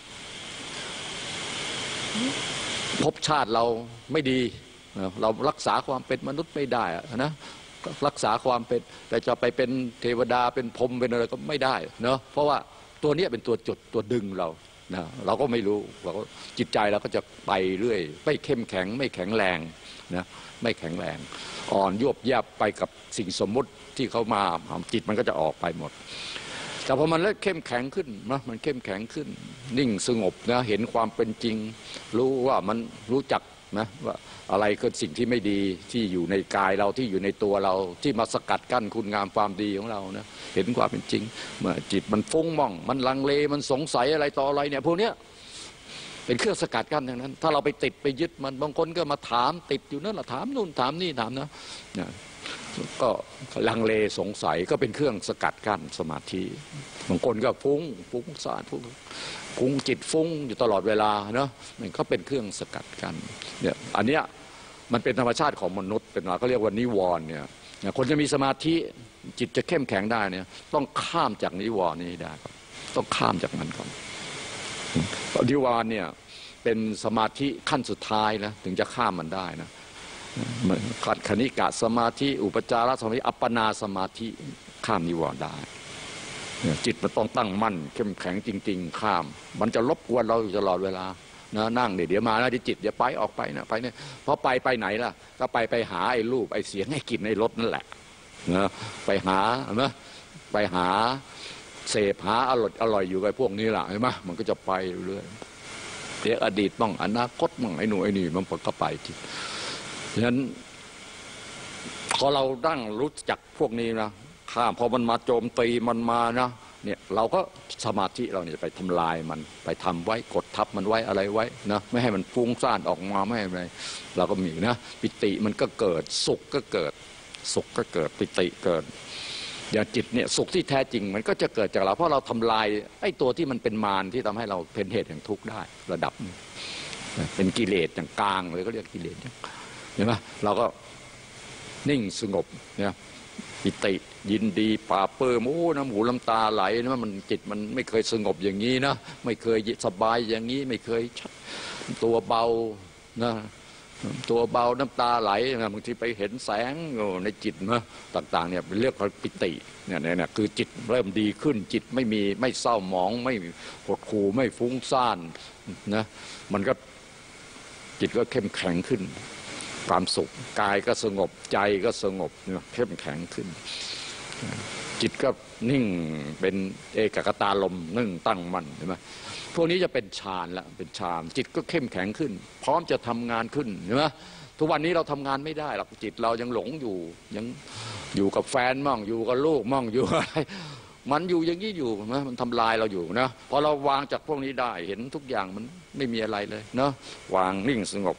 ภพชาติเราไม่ดีเรารักษาความเป็นมนุษย์ไม่ได้นะรักษาความเป็นแต่จะไปเป็นเทวดาเป็นพรหมเป็นอะไรก็ไม่ได้เนาะเพราะว่าตัวนี้เป็นตัวจุดตัวดึงเรานะเราก็ไม่รู้เราก็จิตใจเราก็จะไปเรื่อยไม่เข้มแข็งไม่แข็งแรงนะไม่แข็งแรงอ่อนยวบยับไปกับสิ่งสมมุติที่เขามาจิตมันก็จะออกไปหมดแต่พอมันเริ่มเข้มแข็งขึ้นนะมันเข้มแข็งขึ้นนิ่งสงบนะเห็นความเป็นจริงรู้ว่ามันรู้จักนะว่าอะไรคือสิ่งที่ไม่ดีที่อยู่ในกายเราที่อยู่ในตัวเราที่มาสกัดกั้นคุณงามความดีของเรานะเห็นความเป็นจริงเมื่อจิตมันฟุ้งม่องมันลังเลมันสงสัยอะไรต่ออะไรเนี่ยพวกเนี้ยเป็นเครื่องสกัดกั้นทั้งนั้นถ้าเราไปติดไปยึดมันบางคนก็มาถามติดอยู่นั่นแหละถามนู่นถามนี่ถามนะก็ลังเลสงสัยก็เป็นเครื่องสกัดกั้นสมาธิบางคนก็ฟุ้งซ่านฟุ้งจิตฟุ้งอยู่ตลอดเวลาเนาะมันก็เป็นเครื่องสกัดกั้นเนี่ยอันเนี้ยมันเป็นธรรมชาติของมนุษย์เป็นอะไรเขาเรียกว่านิวรณ์เนี่ยคนจะมีสมาธิจิตจะเข้มแข็งได้เนี่ยต้องข้ามจากนิวรณ์นี้ได้ครับต้องข้ามจากมันก่อนนิวรณ์เนี่ยเป็นสมาธิขั้นสุดท้ายนะถึงจะข้ามมันได้นะคณิกะสมาธิอุปจารสมาธิอัปปนาสมาธิข้ามนิวรณ์ได้จิตมันต้องตั้งมั่นเข้มแข็งจริงๆข้ามมันจะรบกวนเราอยู่ตลอดเวลานะนั่งเดี๋ยวมาแล้วจิตเดี๋ยวไปออกไปนะไปเนี่ยเพราะไปไหนล่ะก็ไปหาไอ้รูปไอ้เสียงไอ้กลิ่นไอ้รสนั่นแหละนะไปหานะไปหาเสพหาอร่อยอยู่กับพวกนี้แหละเห็นไหมมันก็จะไปเรื่อยเดี๋ยวอดีตบ้างอนาคตบ้างไอ้หนูไอ้นี่มันก็ไปจิตฉะนั้นพอเราตั้งรู้จักพวกนี้นะข้ามพอมันมาโจมตีมันมานะเนี่ยเราก็สมาธิเราเนี่ยไปทำลายมันไปทำไว้กดทับมันไว้อะไรไว้นะไม่ให้มันฟุ้งซ่านออกมาไม่ให้อะไรเราก็มีนะปิติมันก็เกิดสุขก็เกิดปิติเกิดอย่างจิตเนี่ยสุขที่แท้จริงมันก็จะเกิดจากเราเพราะเราทำลายไอ้ตัวที่มันเป็นมารที่ทำให้เราเป็นเหตุแห่งทุกข์ได้ระดับเป็นกิเลสอย่างกลางเลยก็เรียกกิเลสเห็นไหมเราก็นิ่งสงบเนี่ยปิติยินดีปราบปลื้มน้ำหูน้ำตาไหลนะมันจิตมันไม่เคยสงบอย่างนี้นะไม่เคยสบายอย่างนี้ไม่เคยตัวเบานะตัวเบาน้ำตาไหลนะบางทีไปเห็นแสงในจิตนะต่างๆเนี่ยเป็นเรื่องของปิติเนี่ยคือจิตเริ่มดีขึ้นจิตไม่เศร้าหมองไม่หดหู่ไม่ฟุ้งซ่านนะมันก็จิตก็เข้มแข็งขึ้นความสุขกายก็สงบใจก็สงบเข้มแข็งขึ้นจิตก็นิ่งเป็นเอกคตารมณ์นิ่งตั้งมั่นใช่ไหมพวกนี้จะเป็นฌานละเป็นฌานจิตก็เข้มแข็งขึ้นพร้อมจะทำงานขึ้นใช่ไหมทุกวันนี้เราทำงานไม่ได้หรอกจิตเรายังหลงอยู่ยังอยู่กับแฟนมั่งอยู่กับลูกมั่งอยู่อะไรมันอยู่อย่างนี้อยู่นะมันทำลายเราอยู่นะพอเราวางจากพวกนี้ได้เห็นทุกอย่างมันไม่มีอะไรเลยเนาะวางนิ่งสงบ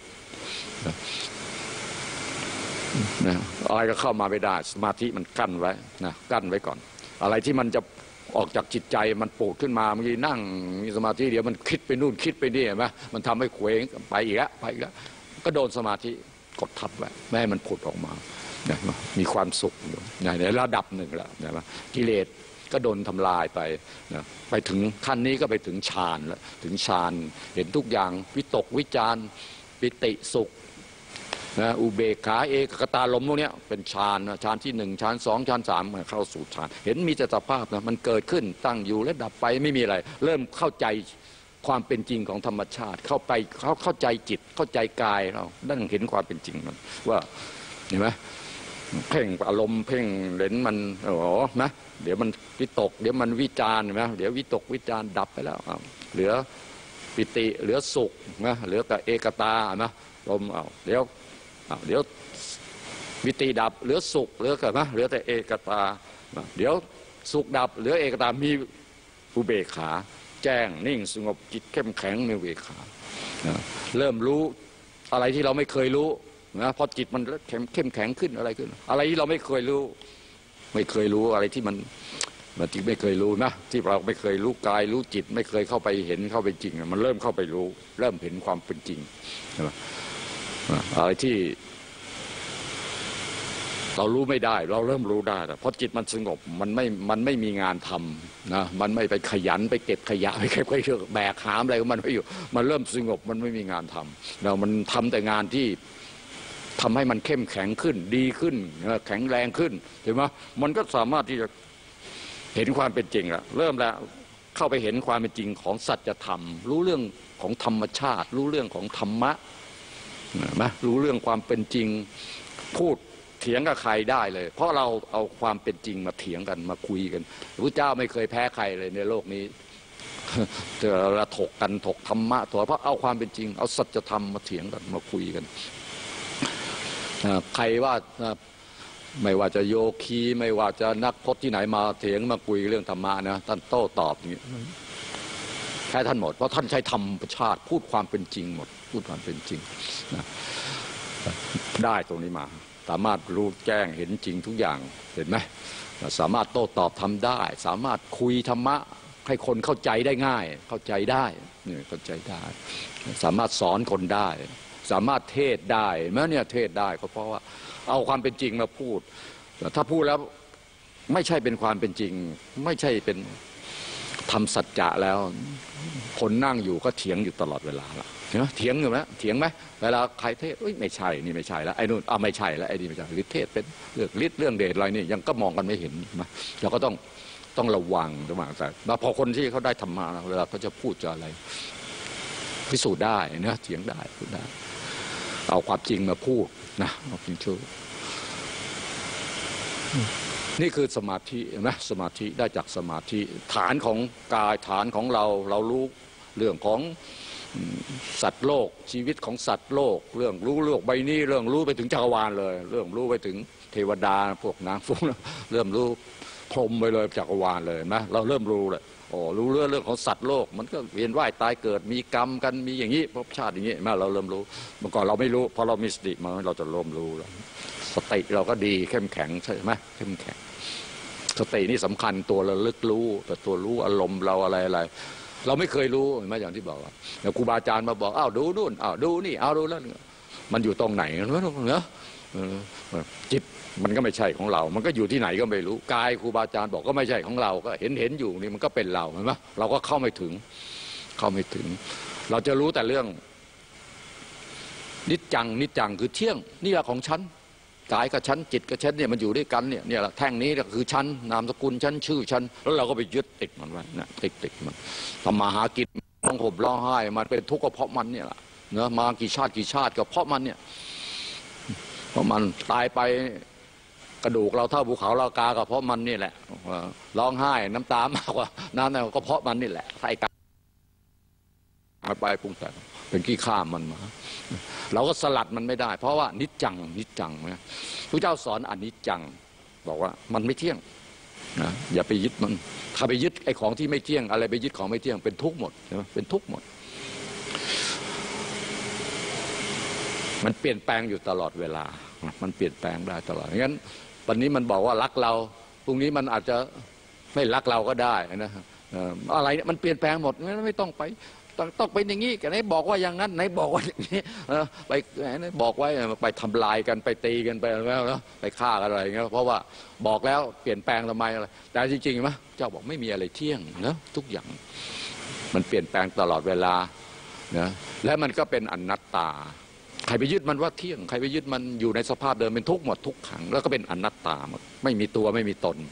นะอะไรก็เข้ามาไม่ได้สมาธิมันกั้นไว้นะกั้นไว้ก่อนอะไรที่มันจะออกจากจิตใจมันปูดขึ้นมาบางทีนั่งมีสมาธิเดี๋ยวมันคิดไปนู่นคิดไปนี่เห็นไหมมันทำให้เคว้งไปอีกแล้วก็โดนสมาธิกดทับไว้ไม่ให้มันผุดออกมานะมีความสุขอยู่ในระดับหนึ่งแล้วนะกิเลสก็โดนทำลายไปนะไปถึงขั้นนี้ก็ไปถึงฌานแล้วถึงฌานเห็นทุกอย่างวิตกวิจารปิติสุขนะอุเบกขาเอกคตารมณ์พวกนี้เป็นฌานนะฌานที่1ฌาน2ฌาน3เข้าสู่ฌานเห็นมีแต่สภาพนะมันเกิดขึ้นตั้งอยู่และดับไปไม่มีอะไรเริ่มเข้าใจความเป็นจริงของธรรมชาติเข้าใจจิตเข้าใจกายเราดั้งเห็นความเป็นจริงมันว่าเห็นไหมเพ่งอารมณ์เพ่งเห็นมันนะเดี๋ยวมันวิตกเดี๋ยวมันวิจารเห็นไหมเดี๋ยววิตกวิจารดับไปแล้วเหลือปิติเหลือสุขนะเหลือแต่เอกตานะลมเดี๋ยวปิติดับเหลือสุขเหลือกันนะเหลือแต่เอกตาเดี๋ยวสุขดับเหลือเอกตามีอุเบกขาแจ้งนิ่งสงบจิตเข้มแข็งมีอุเบกขาเริ่มรู้อะไรที่เราไม่เคยรู้นะพอจิตมันเข้มแข็งขึ้นอะไรขึ้นอะไรที่เราไม่เคยรู้อะไรที่มันที่ไม่เคยรู้นะที่เราไม่เคยรู้กายรู้จิตไม่เคยเข้าไปเห็นเข้าไปจริงมันเริ่มเข้าไปรู้เริ่มเห็นความเป็นจริงใช่ไหมอะไรที่เรารู้ไม่ได้เราเริ่มรู้ได้เพราะจิตมันสงบมันไม่มีงานทำนะมันไม่ไปขยันไปเก็บขยะไปเก็บแบกหามอะไรของมันไม่อยู่มันเริ่มสงบมันไม่มีงานทำเรามันทำแต่งานที่ทำให้มันเข้มแข็งขึ้นดีขึ้นแข็งแรงขึ้นเห็นไหมมันก็สามารถที่จะเห็นความเป็นจริงแล้วเริ่มแล้วเข้าไปเห็นความเป็นจริงของสัจธรรมรู้เรื่องของธรรมชาติรู้เรื่องของธรรมะนะรู้เรื่องความเป็นจริงพูดเถียงกับใครได้เลยเพราะเราเอาความเป็นจริงมาเถียงกันมาคุยกันพระเจ้าไม่เคยแพ้ใครเลยในโลกนี้เราถกกันถกธรรมะตัวเพราะเอาความเป็นจริงเอาสัจธรรมมาเถียงกันมาคุยกันใครว่าไม่ว่าจะโยคีไม่ว่าจะนักพจน์ที่ไหนมาเถียงมาคุยเรื่องธรรมะนะท่านโต้ตอบอย่างนี้แค่ท่านหมดเพราะท่านใช้ธรรมชาติพูดความเป็นจริงหมดพูดความเป็นจริงนะได้ตรงนี้มาสามารถรู้แจ้งเห็นจริงทุกอย่างเห็นไหมสามารถโต้ตอบทำได้สามารถคุยธรรมะให้คนเข้าใจได้ง่ายเข้าใจได้เนี่ยเข้าใจได้สามารถสอนคนได้สามารถเทศได้แม้เนี่ยเทศได้ก็เพราะว่าเอาความเป็นจริงมาพูดถ้าพูดแล้วไม่ใช่เป็นความเป็นจริงไม่ใช่เป็นทำสัจจะแล้วคนนั่งอยู่ก็เถียงอยู่ตลอดเวลาละเถียงอยู่นะเถียงไหมเวลาใครเทศไม่ใช่นี่ไม่ใช่แล้วไอ้นู่นไม่ใช่แล้วไอ้นี่ไม่ใช่หรือเทศเป็นเรื่องฤทธิ์เรื่องเดชอะไรนี่ยังก็มองกันไม่เห็นนะเราก็ต้องระวังแต่พอคนที่เขาได้ธรรมะเวลาเขาจะพูดจะอะไรพิสูจน์ได้นะเถียงได้พูดได้เอาความจริงมาพูดนะเอาจริงชูนี่คือสมาธินะสมาธิได้จากสมาธิฐานของกายฐานของเรารู้เรื่องของสัตว์โลกชีวิตของสัตว์โลกเรื่องรู้โลกใบนี้เรื่องรู้ไปถึงจักรวาลเลยเรื่องรู้ไปถึงเทวดาพวกนางฟุ้งเริ่มรู้พรหมไปเลยจักรวาลเลยนะเราเริ่มรู้เลยรู้เรื่องของสัตว์โลกมันก็เวียนว่ายตายเกิดมีกรรมกันมีอย่างนี้ภพชาติอย่างนี้มาเราเริ่มรู้เมื่อก่อนเราไม่รู้พอเรามีสติมาเราจะเริ่มรู้แล้วสติเราก็ดีเข้มแข็งใช่ไหมเข้มแข็งสตินี่สำคัญตัวระลึกรู้แต่ตัวรู้อารมณ์เราอะไรเราไม่เคยรู้เห็นไหมอย่างที่บอกว่าครูบาอาจารย์มาบอกดูนู่นดูนี่ดูแล้วมันอยู่ตรงไหนเนอะจิตมันก็ไม่ใช่ของเรามันก็อยู่ที่ไหนก็ไม่รู้กายครูบาอาจารย์บอกก็ไม่ใช่ของเราก็เห็นอยู่นี่มันก็เป็นเราเห็นไหมเราก็เข้าไม่ถึงเราจะรู้แต่เรื่องนิจจังคือเที่ยงนี่แหละของฉันกายกับฉันจิตกับฉันเนี่ยมันอยู่ด้วยกันเนี่ยแหละแท่งนี้คือฉันนามสกุลฉันชื่อฉันแล้วเราก็ไปยึดติดมันไว้นะติดมันทำมาหากินร้องห่มร้องไห้มันเป็นทุกข์ก็เพราะมันเนี่ยแหละเนื้อมากี่ชาติก็เพราะมันเนี่ยเพราะมันตายไปกระดูกเราเท่าภูเขาเรากาก็เพราะมันนี่แหละร้องไห้น้ำตามากกว่าน้ำนั่นก็เพราะมันนี่แหละใส่กาไปปรุงแต่งเป็นขี้ข้ามมันมาเราก็สลัดมันไม่ได้เพราะว่านิจจังนะพระเจ้าสอนอนิจจังบอกว่ามันไม่เที่ยงนะอย่าไปยึดมันถ้าไปยึดไอ้ของที่ไม่เที่ยงอะไรไปยึดของไม่เที่ยงเป็นทุกข์หมดใช่ไหมเป็นทุกข์หมดมันเปลี่ยนแปลงอยู่ตลอดเวลามันเปลี่ยนแปลงได้ตลอดงั้นวันนี้มันบอกว่ารักเราพรุ่งนี้มันอาจจะไม่รักเราก็ได้นะอะไรมันเปลี่ยนแปลงหมดไม่ต้องเป็นอย่างนี้ไหนบอกว่าอย่างนั้นไหนบอกว่าอย่างนี้ไปไหนบอกไว้ไปทำลายกันไปตีกันไปแล้วไปฆ่ากันอะไรเงี้ยเพราะว่าบอกแล้วเปลี่ยนแปลงทำไมอะไรแต่จริงๆมั้ยเจ้าบอกไม่มีอะไรเที่ยงนะทุกอย่างมันเปลี่ยนแปลงตลอดเวลานะและมันก็เป็นอนัตตาใครไปยึดมันว่าเที่ยงใครไปยึดมันอยู่ในสภาพเดิมเป็นทุกข์หมดทุกขังแล้วก็เป็นอนัตตาหมดไม่มีตัวไม่มีตน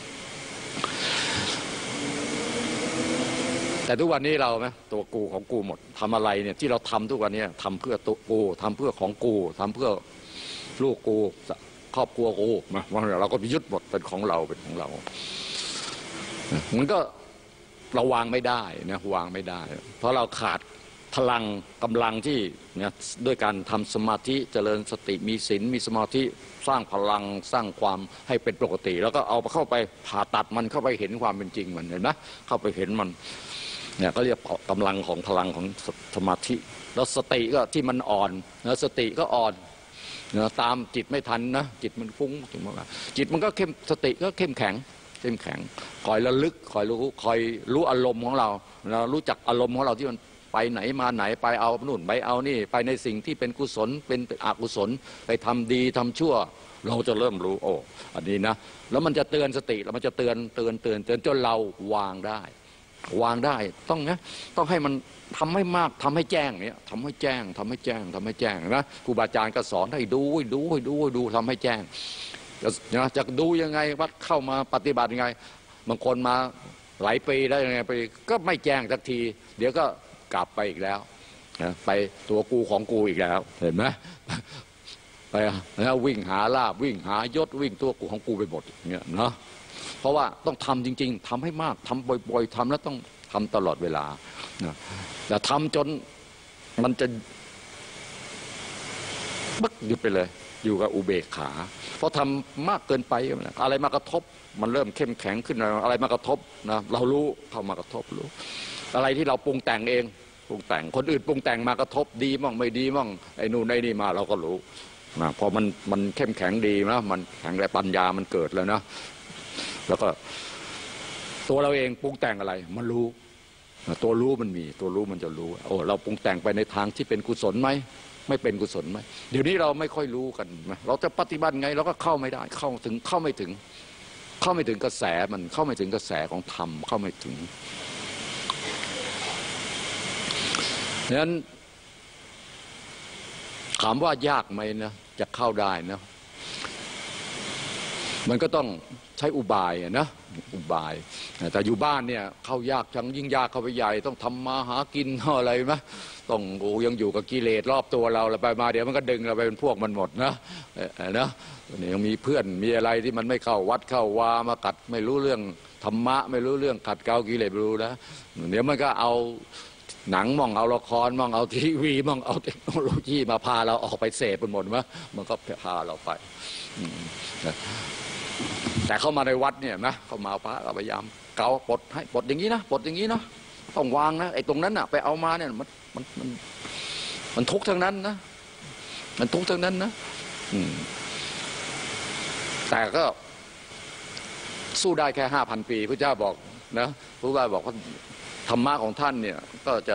แต่ทุกวันนี้เราไหมตัวกูของกูหมดทำอะไรเนี่ยที่เราทำทุกวันนี้ทำเพื่อตัวกูทำเพื่อของกูทำเพื่อลูกกูครอบครัวกูมาเราก็ไปยึดหมดเป็นของเราเป็นของเรามันก็เราวางไม่ได้นะวางไม่ได้เพราะเราขาดพลังกำลังที่เนี่ยด้วยการทำสมาธิเจริญสติมีศีลมีสมาธิสร้างพลังสร้างความให้เป็นปกติแล้วก็เอาเข้าไปผ่าตัดมันเข้าไปเห็นความเป็นจริงมันเห็นไหมเข้าไปเห็นมันเนี่ยก็เรียกกำลังของพลังของสมาธิแล้วสติก็ที่มันอ่อนแล้วสติก็อ่อนตามจิตไม่ทันนะจิตมันฟุ้งจิตมันก็สติก็เข้มแข็งคอยระลึกคอยรู้อารมณ์ของเรารู้จักอารมณ์ของเราที่มันไปไหนมาไหนไปเอานู่นไปเอานี่ไปในสิ่งที่เป็นกุศลเป็นอกุศลไปทำดีทำชั่วเราจะเริ่มรู้โอ้อันนี้นะแล้วมันจะเตือนสติแล้วมันจะเตือนจนเราวางได้ต้องนะต้องให้มันทำให้มากทำให้แจ้งเนี่ยทำให้แจ้งนะครูบาอาจารย์ก็สอนให้ดูทำให้แจ้งจะดูยังไงวัดเข้ามาปฏิบัติยังไงบางคนมาหลายปีได้ยังไงไปก็ไม่แจ้งสักทีเดี๋ยวก็กลับไปอีกแล้วไปตัวกูของกูอีกแล้วเห็นไหมไปแล้ววิ่งหาลาภวิ่งหายศวิ่งตัวกูของกูไปหมดอย่างเงี้ยเนาะเพราะว่าต้องทำจริงๆทำให้มากทำบ่อยๆทำแล้วต้องทำตลอดเวลาแต่ทำจนมันจะบักหยุดไปเลยอยู่กับอุเบกขาเพราะทำมากเกินไปอะไรมากระทบมันเริ่มเข้มแข็งขึ้นอะไรมากระทบนะเรารู้เข้ามากระทบรู้อะไรที่เราปรุงแต่งเองปรุงแต่งคนอื่นปรุงแต่งมากระทบดีมั่งไม่ดีมั่งไอ้นู่นไอ้นี่มาเราก็รู้นะพอมันเข้มแข็งดีนะมันแข็งแรงปัญญามันเกิดแล้วนะแล้วก็ตัวเราเองปรุงแต่งอะไรมันรู้ตัวรู้มันมีตัวรู้มันจะรู้โอ้เราปรุงแต่งไปในทางที่เป็นกุศลไหมไม่เป็นกุศลไหมเดี๋ยวนี้เราไม่ค่อยรู้กันเราจะปฏิบัติไงเราก็เข้าไม่ได้เข้าไม่ถึงกระแสมันเข้าไม่ถึงกระแสของธรรมเข้าไม่ถึงดังนั้นถามว่ายากไหมนะจะเข้าได้นะมันก็ต้องใช้อุบายนะอุบายแต่อยู่บ้านเนี่ยเข้ายากจังยิ่งยากเข้าไปใหญ่ต้องทำมาหากินอะไรไหมต้องยังอยู่กับกิเลสรอบตัวเราไปมาเดี๋ยวมันก็ดึงเราไปเป็นพวกมันหมดนะนี่ยังมีเพื่อนมีอะไรที่มันไม่เข้าวัดเข้าวามากัดไม่รู้เรื่องธรรมะไม่รู้เรื่องขัดเกลากิเลสไม่รู้นะเดี๋ยวมันก็เอาหนังมั่งเอาละครมั่งเอาทีวีมั่งเอาเทคโนโลยีมาพาเราออกไปเสพเป็นหมดมั้ยมันก็พาเราไปแต่เข้ามาในวัดเนี่ยนะเข้ามาพระก็พยายามเกาปลดให้ปลดอย่างนี้นะปลดอย่างนี้นะต้องวางนะไอ้ตรงนั้นน่ะไปเอามาเนี่ยมันทุกข์ทั้งนั้นนะมันทุกข์ทั้งนั้นนะแต่ก็สู้ได้แค่ 5,000 ปีพระเจ้าบอกนะพระบาบอกว่าธรรมะของท่านเนี่ยก็จะ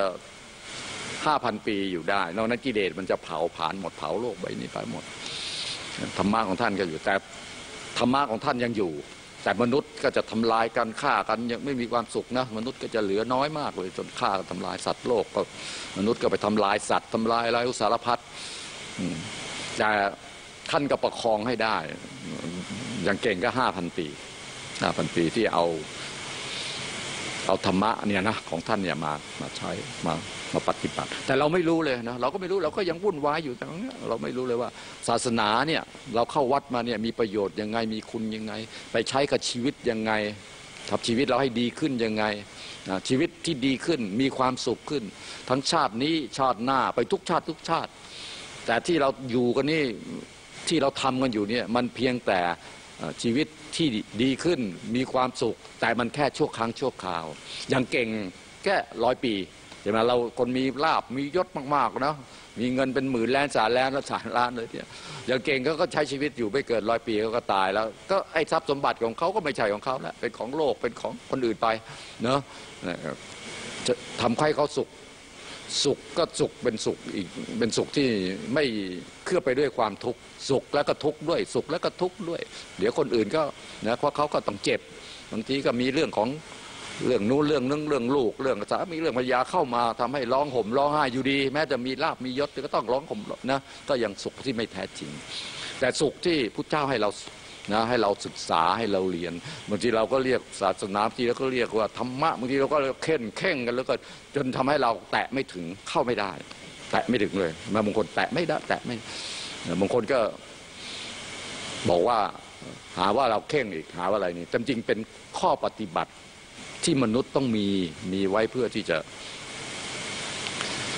5,000 ปีอยู่ได้นอกนั้นกิเลสมันจะเผาผลาญหมดเผาโลกใบนี้ไปหมดธรรมะของท่านก็อยู่แต่ธรรมะของท่านยังอยู่แต่มนุษย์ก็จะทำลายกันฆ่ากันยังไม่มีความสุขนะมนุษย์ก็จะเหลือน้อยมากเลยจนฆ่าทำลายสัตว์โลกก็มนุษย์ก็ไปทำลายสัตว์ทำลายอะไรสารพัดแต่ท่านก็ประคองให้ได้อย่างเก่งก็ 5,000 ปีที่เอาธรรมะเนี่ยนะของท่านเนี่ยมาใช้มาปฏิบัติแต่เราไม่รู้เลยนะเราก็ไม่รู้เราก็ยังวุ่นวายอยู่ตรงนี้เราไม่รู้เลยว่าศาสนาเนี่ยเราเข้าวัดมาเนี่ยมีประโยชน์ยังไงมีคุณยังไงไปใช้กับชีวิตยังไงทำชีวิตเราให้ดีขึ้นยังไงชีวิตที่ดีขึ้นมีความสุขขึ้นทั้งชาตินี้ชาติหน้าไปทุกชาติแต่ที่เราอยู่กันนี่ที่เราทำกันอยู่เนี่ยมันเพียงแต่ชีวิตที่ดีขึ้นมีความสุขแต่มันแค่ชั่วครั้งชั่วคราวอย่างเก่งแค่100 ปีใช่ไหมเราคนมีลาภมียศมากๆนะมีเงินเป็นหมื่นล้านแสนล้านเลยเนี่ยอย่างเก่งก็ใช้ชีวิตอยู่ไม่เกิน100 ปีก็ตายแล้วก็ไอ้ทรัพย์สมบัติของเขาก็ไม่ใช่ของเขาแล้วเป็นของโลกเป็นของคนอื่นไปเนาะจะทำให้เขาสุขก็สุขเป็นสุขอีกเป็นสุขที่ไม่เคลือบไปด้วยความทุกข์สุขแล้วก็ทุกข์ด้วยสุขแล้วก็ทุกข์ด้วยเดี๋ยวคนอื่นก็นะเพราะเขาก็ต้องเจ็บบางทีก็มีเรื่องของเรื่องนู้นเรื่องนึงเรื่องลูกเรื่องสามีเรื่องภรรยาเข้ามาทำให้ร้องห่มร้องไห้อยู่ดีแม้จะมีลาภมียศก็ต้องร้องห่มนะก็ยังสุขที่ไม่แท้จริงแต่สุขที่พุทธเจ้าให้เรานะให้เราศึกษาให้เราเรียนบางทีเราก็เรียกศาสนาบางทีเราก็เรียกว่าธรรมะบางทีเราก็เข่งกันแล้วก็จนทำให้เราแตะไม่ถึงเข้าไม่ได้แตะไม่ถึงเลยบางคนแตะไม่ได้แตะไม่บางคนก็บอกว่าหาว่าเราเข่งอีกหาว่าอะไรนี่จริงเป็นข้อปฏิบัติที่มนุษย์ต้องมีไว้เพื่อที่จะ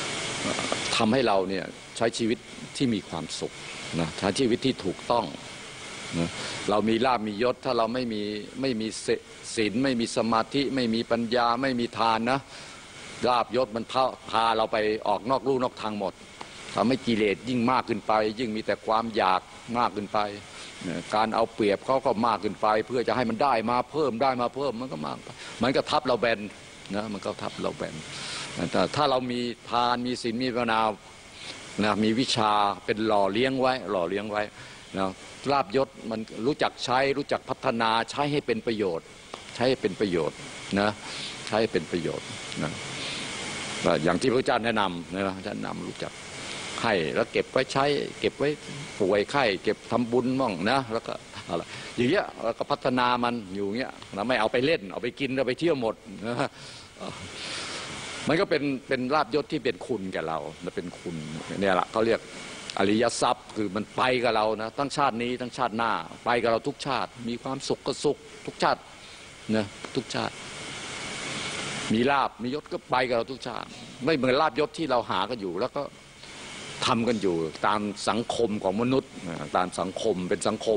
ทำให้เราเนี่ยใช้ชีวิตที่มีความสุขนะใช้ชีวิตที่ถูกต้องนะเรามีลาภมียศถ้าเราไม่มีศีลไม่มีสมาธิไม่มีปัญญาไม่มีทานนะลาภยศมันพาเราไปออกนอกลู่นอกทางหมดทำให้กิเลสยิ่งมากขึ้นไปยิ่งมีแต่ความอยากมากขึ้นไปการเอาเปรียบเขาก็มากขึ้นไปเพื่อจะให้มันได้มาเพิ่มมันก็มากมันก็ทับเราแบนนะมันก็ทับเราแบนแต่ถ้าเรามีทานมีศีลมีภาวนานะมีวิชาเป็นหล่อเลี้ยงไว้นะลาภยศมันรู้จักใช้รู้จักพัฒนาใช้ให้เป็นประโยชน์ใช้ให้เป็นประโยชน์นะใช้ให้เป็นประโยชน์นะอย่างที่พระเจ้าแนะนำนะท่านนำรู้จักให้แล้วเก็บไว้ใช้เก็บไว้ป่วยไข้เก็บทำบุญมั่งนะแล้วก็อะไรอย่างเงี้ยแล้วก็พัฒนามันอยู่เงี้ยเราไม่เอาไปเล่นเอาไปกินเอาไปเที่ยวหมดนะมันก็เป็นลาภยศที่เป็นคุณแก่เราเป็นคุณเนี่ยแหละเขาเรียกอริยทรัพย์คือมันไปกับเรานะทั้งชาตินี้ทั้งชาติหน้าไปกับเราทุกชาติมีความสุขก็สุขทุกชาตินะทุกชาติมีลาภมียศก็ไปกับเราทุกชาติไม่เหมือนลาภยศที่เราหากันอยู่แล้วก็ทำกันอยู่ตามสังคมของมนุษย์ตามสังคมเป็นสังคม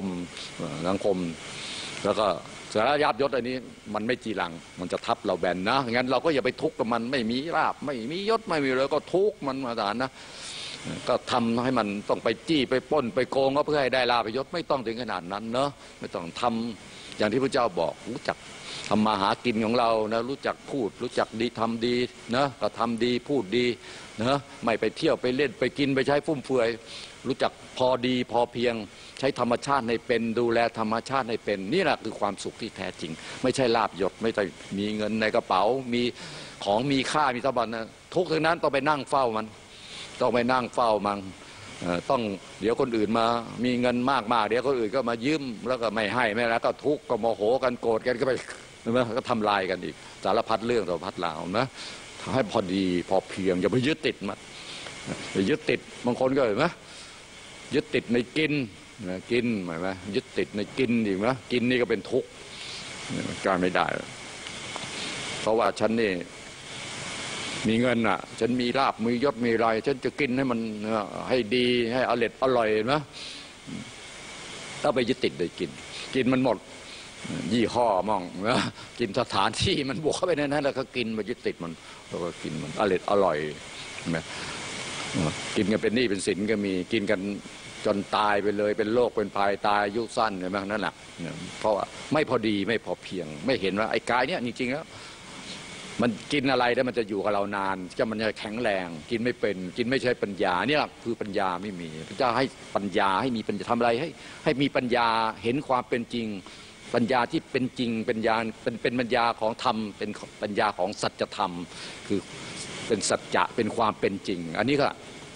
แล้วก็สารลาภยศอันนี้มันไม่จีรังมันจะทับเราแบนนะงั้นเราก็อย่าไปทุกข์กับมันไม่มีลาภไม่มียศไม่มีเลยก็ทุกข์มันมาฐานนะก็ทำให้มันต้องไปจี้ไปปล้นไปโกงก็เพื่อให้ได้ลาภยศไม่ต้องถึงขนาดนั้นเนอะไม่ต้องทำอย่างที่พระเจ้าบอกรู้จักทำมาหากินของเรานะรู้จักพูดรู้จักดีทำดีนะก็ทำดีพูดดีนะไม่ไปเที่ยวไปเล่นไปกินไปใช้ฟุ่มเฟือยรู้จักพอดีพอเพียงใช้ธรรมชาติให้เป็นดูแลธรรมชาติให้เป็นนี่แหละคือความสุขที่แท้จริงไม่ใช่ลาภยศไม่ใช่มีเงินในกระเป๋ามีของมีค่ามีสมบัตินะทุกทั้งนั้นต้องไปนั่งเฝ้ามันต้องไปนั่งเฝ้ามันต้องเดี๋ยวคนอื่นมามีเงินมากๆเดี๋ยวคนอื่นก็มายืมแล้วก็ไม่ให้ไม่แล้วก็ทุกข์ก็โมโหกันโกรธกันก็ไปก็ทำลายกันอีกสารพัดเรื่องสารพัดราวนะให้พอดีพอเพียงอย่าไปยึดติดมันอย่ายึดติดบางคนก็เห็นไหมยึดติดในกินกินหมายไหมยึดติดในกินอีกนะกินนี่ก็เป็นทุกข์การไม่ได้เพราะว่าฉันนี่มีเงินอ่ะฉันมีลาภมียศมีอะไรฉันจะกินให้มันให้ดีให้อร่อยนะถ้าไปยึดติดเลยกินมันหมดยี่ห้อมั่งนะกินสถานที่มันบวกเข้าไปในนั้นแล้วก็กินมายึดติดมันแล้วก็กินมันอร่อยนะกินกันเป็นหนี้เป็นสินก็มีกินกันจนตายไปเลยเป็นโรคเป็นภัยตายอายุสั้นใช่ไหมนั่นแหละเพราะว่าไม่พอดีไม่พอเพียงไม่เห็นว่าไอ้กายเนี่ยจริงๆแล้วมันกินอะไรได้มันจะอยู่กับเรานานมันจะแข็งแรงกินไม่เป็นกินไม่ใช่ปัญญาเนี่ยคือปัญญาไม่มีพระเจ้าให้ปัญญาให้มีปัญญาทำอะไรให้มีปัญญาเห็นความเป็นจริงปัญญาที่เป็นจริงเป็นญาณเป็นปัญญาของธรรมเป็นปัญญาของสัจธรรมคือเป็นสัจจะเป็นความเป็นจริงอันนี้ก็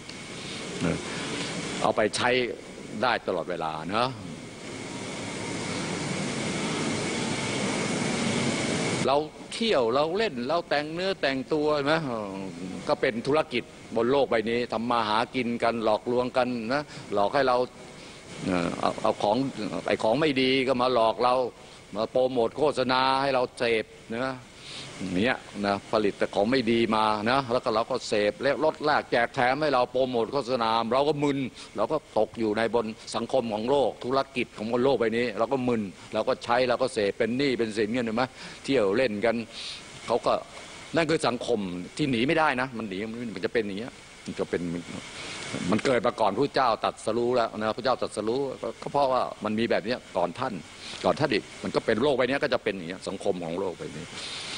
เอาไปใช้ได้ตลอดเวลานะเราเที่ยวเราเล่นเราแต่งเนื้อแต่งตัวใช่ไหมก็เป็นธุรกิจบนโลกใบนี้ทำมาหากินกันหลอกลวงกันนะหลอกให้เราเอาของไม่ดีก็มาหลอกเรามาโปรโมทโฆษณาให้เราเสพนะเนี่ยนะผลิตแต่ของไม่ดีมานะแล้วก็เราก็เสพแล้วลดแลกแจกแถมให้เราโปรโมทโฆษณาเราก็มึนเราก็ตกอยู่ในบนสังคมของโลกธุรกิจของบนโลกใบนี้เราก็มึนเราก็ใช้เราก็เสพเป็นหนี้เป็นสินเงี้ยเห็นไหมเที่ยวเล่นกันเขาก็นั่นคือสังคมที่หนีไม่ได้นะมันหนีมันจะเป็นอย่างเงี้ยมันจะเป็นมันเกิดมาก่อนพระเจ้าตรัสรู้แล้วนะพระเจ้าตรัสรู้ก็เพราะว่ามันมีแบบนี้ก่อนท่านอีกมันก็เป็นโลกใบนี้ก็จะเป็นอย่างเงี้ยสังคมของโลกใบนี้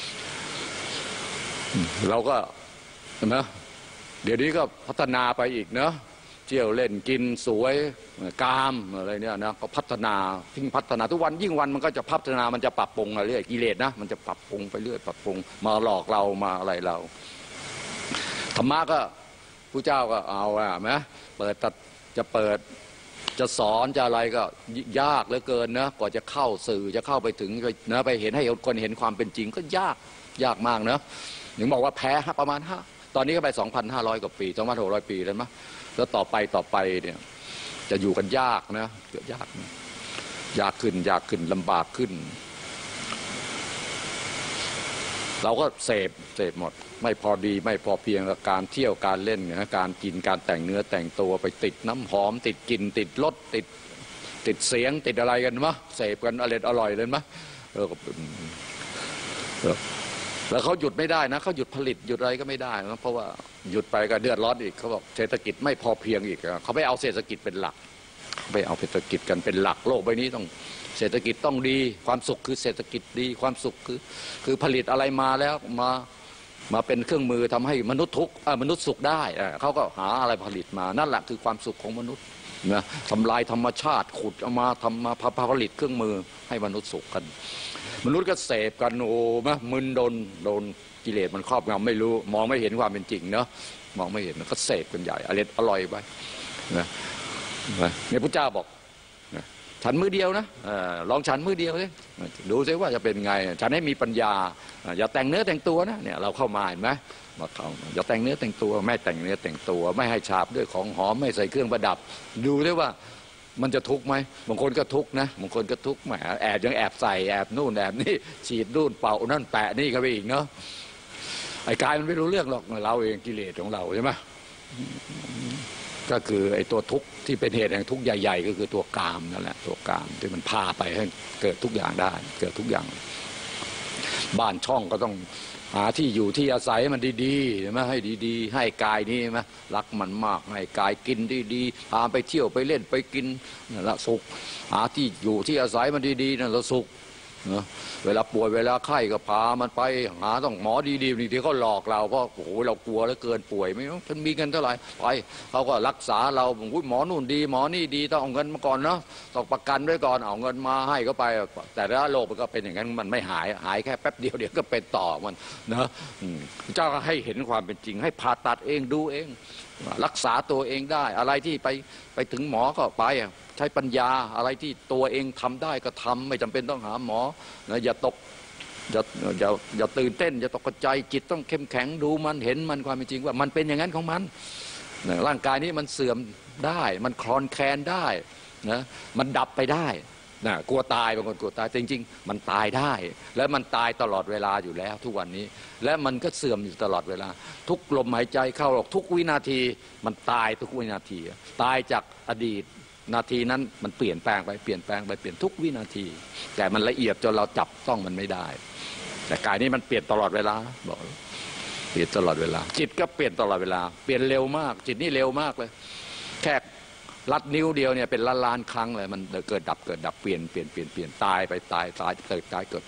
เราก็นะเดี๋ยวนี้ก็พัฒนาไปอีกเนาะเที่ยวเล่นกินสวยกามอะไรเนี่ยนะก็พัฒนาทิ้งพัฒนาทุกวันยิ่งวันมันก็จะพัฒนามันจะปรับปรุงอะไรเรื่อยกิเลสนะมันจะปรับปรุงไปเรื่อยปรับปรุงมาหลอกเรามาอะไรเราธรรมะก็ผู้เจ้าก็เอานะเปิดจะสอนจะอะไรก็ยากเหลือเกินนะกว่าจะเข้าสื่อจะเข้าไปถึงนะไปเห็นให้คนเห็นความเป็นจริงก็ยากมากนะถึงบอกว่าแพ้ประมาณตอนนี้ก็ไป 2,500 กว่าปี 2,600 ปีแล้วมั้ยแล้วต่อไปเนี่ยจะอยู่กันยากนะยากขึ้นลำบากขึ้นเราก็เสพหมดไม่พอดีไม่พอเพียงกับการเที่ยวการเล่นนะการกินการแต่งเนื้อแต่งตัวไปติดน้ำหอมติดกลิ่นติดรสติดเสียงติดอะไรกันมะเสพกันอร่อยเลยมะแล้วเขาหยุดไม่ได้นะเขาหยุดผลิตหยุดอะไรก็ไม่ได้นะเพราะว่าหยุดไปก็เดือดร้อนอีกเขาบอกเศรษฐกิจไม่พอเพียงอีกเขาไม่เอาเศรษฐกิจเป็นหลักไปเอาเศรษฐกิจกันเป็นหลักโลกใบนี้ต้องเศรษฐกิจต้องดีความสุขคือเศรษฐกิจดีความสุขคือผลิตอะไรมาแล้วมาเป็นเครื่องมือทำให้มนุษย์ทุกข์มนุษย์สุขได้เขาก็หาอะไรผลิตมานั่นแหละคือความสุขของมนุษย์นะทำลายธรรมชาติขุดเอามาทำมาผลิตเครื่องมือให้มนุษย์สุขกันมนุษย์ก็เสพกันโอ้มะมึนโดนกิเลสมันครอบงำไม่รู้มองไม่เห็นความเป็นจริงเนาะมองไม่เห็นก็เสพกันใหญ่อร่อยไปนะเนี่ยพระเจ้าบอกฉันมือเดียวนะลองฉันมือเดียวสิดูซิว่าจะเป็นไงฉันให้มีปัญญาอย่าแต่งเนื้อแต่งตัวนะเนี่ยเราเข้ามาเห็นไหมมาเข้าอย่าแต่งเนื้อแต่งตัวไม่แต่งเนื้อแต่งตัวไม่ให้ฉาบด้วยของหอมไม่ใส่เครื่องประดับดูซิว่ามันจะทุกข์ไหมบางคนก็ทุกข์นะบางคนก็ทุกข์แหมยังแอบใส่แอบนู่นแอบนี่ฉีดนู่นเป่านั่นแปะนี่ก็ไปอีกเนาะไอ้กายมันไม่รู้เรื่องหรอกเราเองกิเลสของเราใช่ไหมก็คือไอ้ตัวทุกข์ที่เป็นเหตุแห่งทุกข์ใหญ่ๆก็คือตัวกามนั่นแหละตัวกามที่มันพาไปให้เกิดทุกอย่างได้เกิดทุกอย่างบ้านช่องก็ต้องหาที่อยู่ที่อาศัยมันดีๆใช่ไหมให้ดีๆให้กายนี้ใช่ไหมรักมันมากให้กายกินดีๆพาไปเที่ยวไปเล่นไปกินนั่นแหละสุขหาที่อยู่ที่อาศัยมันดีๆนั่นแหละสุขเวลาป่วยเวลาไข้ก็พามันไปหาต้องหมอดีๆที่เขาหลอกเราเพราะโอ้โหเรากลัวแล้วเกินป่วยไม่ท่านมีเงินเท่าไหร่ไปเขาก็รักษาเราหมอนู่นดีหมอนี่ดีต้องเอาเงินมาก่อนเนาะต้องประกันไว้ก่อนเอาเงินมาให้เขาไปแต่ละโรคมันก็เป็นอย่างนั้นมันไม่หายแค่แป๊บเดียวเดี๋ยวก็เป็นต่อมันนะเจ้าก็ให้เห็นความเป็นจริงให้ผ่าตัดเองดูเองรักษาตัวเองได้อะไรที่ไปถึงหมอก็ไปใช้ปัญญาอะไรที่ตัวเองทำได้ก็ทำไม่จำเป็นต้องหาหมอนะอย่าตื่นเต้นอย่าตกใจจิตต้องเข้มแข็งดูมันเห็นมันความเป็นจริงว่ามันเป็นอย่างนั้นของมันนะร่างกายนี้มันเสื่อมได้มันคลอนแคลนได้นะมันดับไปได้นะกลัวตายบางคนกลัวตายจริงๆมันตายได้และมันตายตลอดเวลาอยู่แล้วทุกวันนี้และมันก็เสื่อมอยู่ตลอดเวลาทุกลมหายใจเข้าออกทุกวินาทีมันตายทุกวินาทีตายจากอดีตนาทีนั้นมันเปลี่ยนแปลงไปเปลี่ยนทุกวินาทีแต่มันละเอียดจนเราจับต้องมันไม่ได้แต่กายนี้มันเปลี่ยนตลอดเวลาบอกเปลี่ยนตลอดเวลาจิตก็เปลี่ยนตลอดเวลาเปลี่ยนเร็วมากจิตนี่เร็วมากเลยแค่ลัดนิ้วเดียวเนี่ยเป็นล้านครั้งเลยมันเกิดดับเปลี่ยนตายไปตายเกิดตายเกิด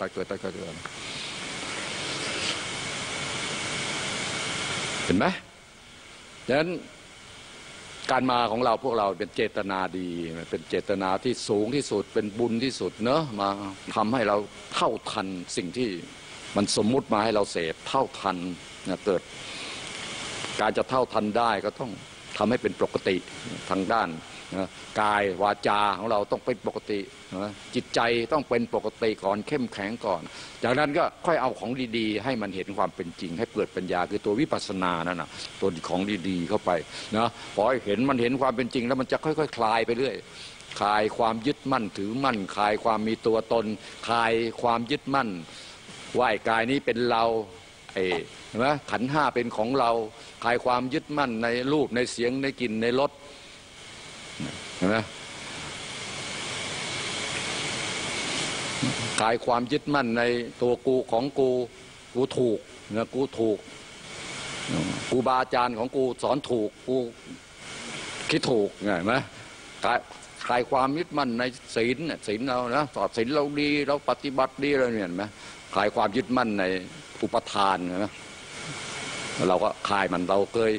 เห็นไหมดังนั้นการมาของเราพวกเราเป็นเจตนาดีเป็นเจตนาที่สูงที่สุดเป็นบุญที่สุดเนอะมาทำให้เราเท่าทันสิ่งที่มันสมมุติมาให้เราเสพเท่าทันนะเกิดการจะเท่าทันได้ก็ต้องทำให้เป็นปกติทางด้านนะกายวาจาของเราต้องเป็นปกตินะจิตใจต้องเป็นปกติก่อนเข้มแข็งก่อนจากนั้นก็ค่อยเอาของดีๆให้มันเห็นความเป็นจริงให้เกิดปัญญาคือตัววิปัสสนานั่นนะตัวของดีๆเข้าไปนะพอเห็นมันเห็นความเป็นจริงแล้วมันจะค่อยๆคลายไปเรื่อยคลายความยึดมั่นถือมั่นคลายความมีตัวตนคลายความยึดมั่นว่าไอ้กายนี้เป็นเราเห็นไหมขันธ์ห้าเป็นของเราคลายความยึดมั่นในรูปในเสียงในกลิ่นในรสเห็นไหมคลายความยึดมั่นในตัวกูของกูถูกนะกูถูกกูบาอาจารย์ของกูสอนถูกกูคิดถูกเห็นไหมคลายความยึดมั่นในศีลเรานะสอบศีลเราดีเราปฏิบัติดีอะไรเนี่ยเห็นไหมคลายความยึดมั่นในอุปทานนะเราก็คลายมันเราเคย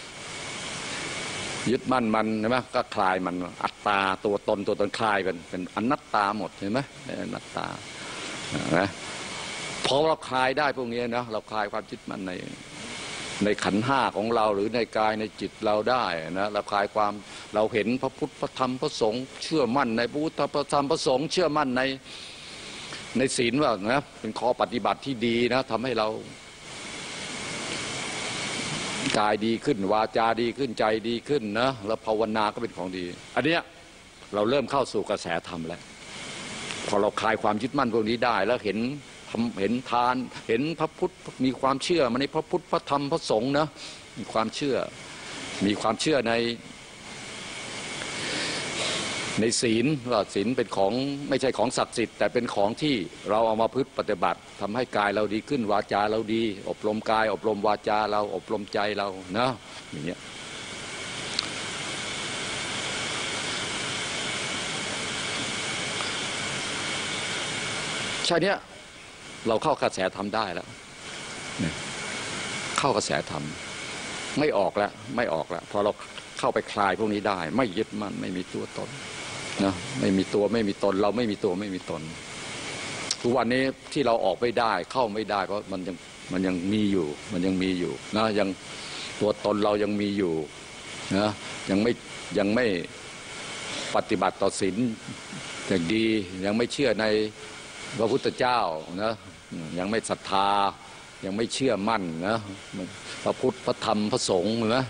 ยึดมั่นมันใช่ไหมก็คลายมันอัตตาตัวตนคลายเป็นอนัตตาหมดเห็นไหมอนัตตานะพอเราคลายได้พวกนี้นะเราคลายความยึดมั่นในขันธ์ห้าของเราหรือในกายในจิตเราได้นะเราคลายความเราเห็นพระพุทธพระธรรมพระสงฆ์เชื่อมั่นในพระพุทธพระธรรมพระสงฆ์เชื่อมั่นในศีลว่านะเป็นข้อปฏิบัติที่ดีนะทำให้เรากายดีขึ้นวาจาดีขึ้นใจดีขึ้นนะแล้วภาวนาก็เป็นของดีอันเนี้ยเราเริ่มเข้าสู่กระแสธรรมแล้วพอเราคลายความยึดมั่นพวกนี้ได้แล้วเห็นภำเห็นทานเห็นพระพุทธมีความเชื่อมาในพระพุทธพระธรรมพระสงฆ์นะมีความเชื่อในศีลว่าศีลเป็นของไม่ใช่ของศักดิ์สิทธิ์แต่เป็นของที่เราเอามาปฏิบัติทำให้กายเราดีขึ้นวาจาเราดีอบรมกายอบรมวาจาเราอบรมใจเรานะอย่างเงี้ยใช่เนี้ยเราเข้ากระแสธรรมได้แล้วเข้ากระแสธรรมไม่ออกแล้วพอเราเข้าไปคลายพวกนี้ได้ไม่ยึดมั่นไม่มีตัวตนนะไม่มีตัวไม่มีตนเราไม่มีตัวไม่มีตนทุกวันนี้ที่เราออกไม่ได้เข้าไม่ได้เพราะมันยังมีอยู่นะยังตัวตนเรายังมีอยู่นะยังไม่ปฏิบัติต่อศีลอย่างดียังไม่เชื่อในพระพุทธเจ้านะยังไม่ศรัทธายังไม่เชื่อมั่นนะพระพุทธพระธรรมพระสงฆ์นะ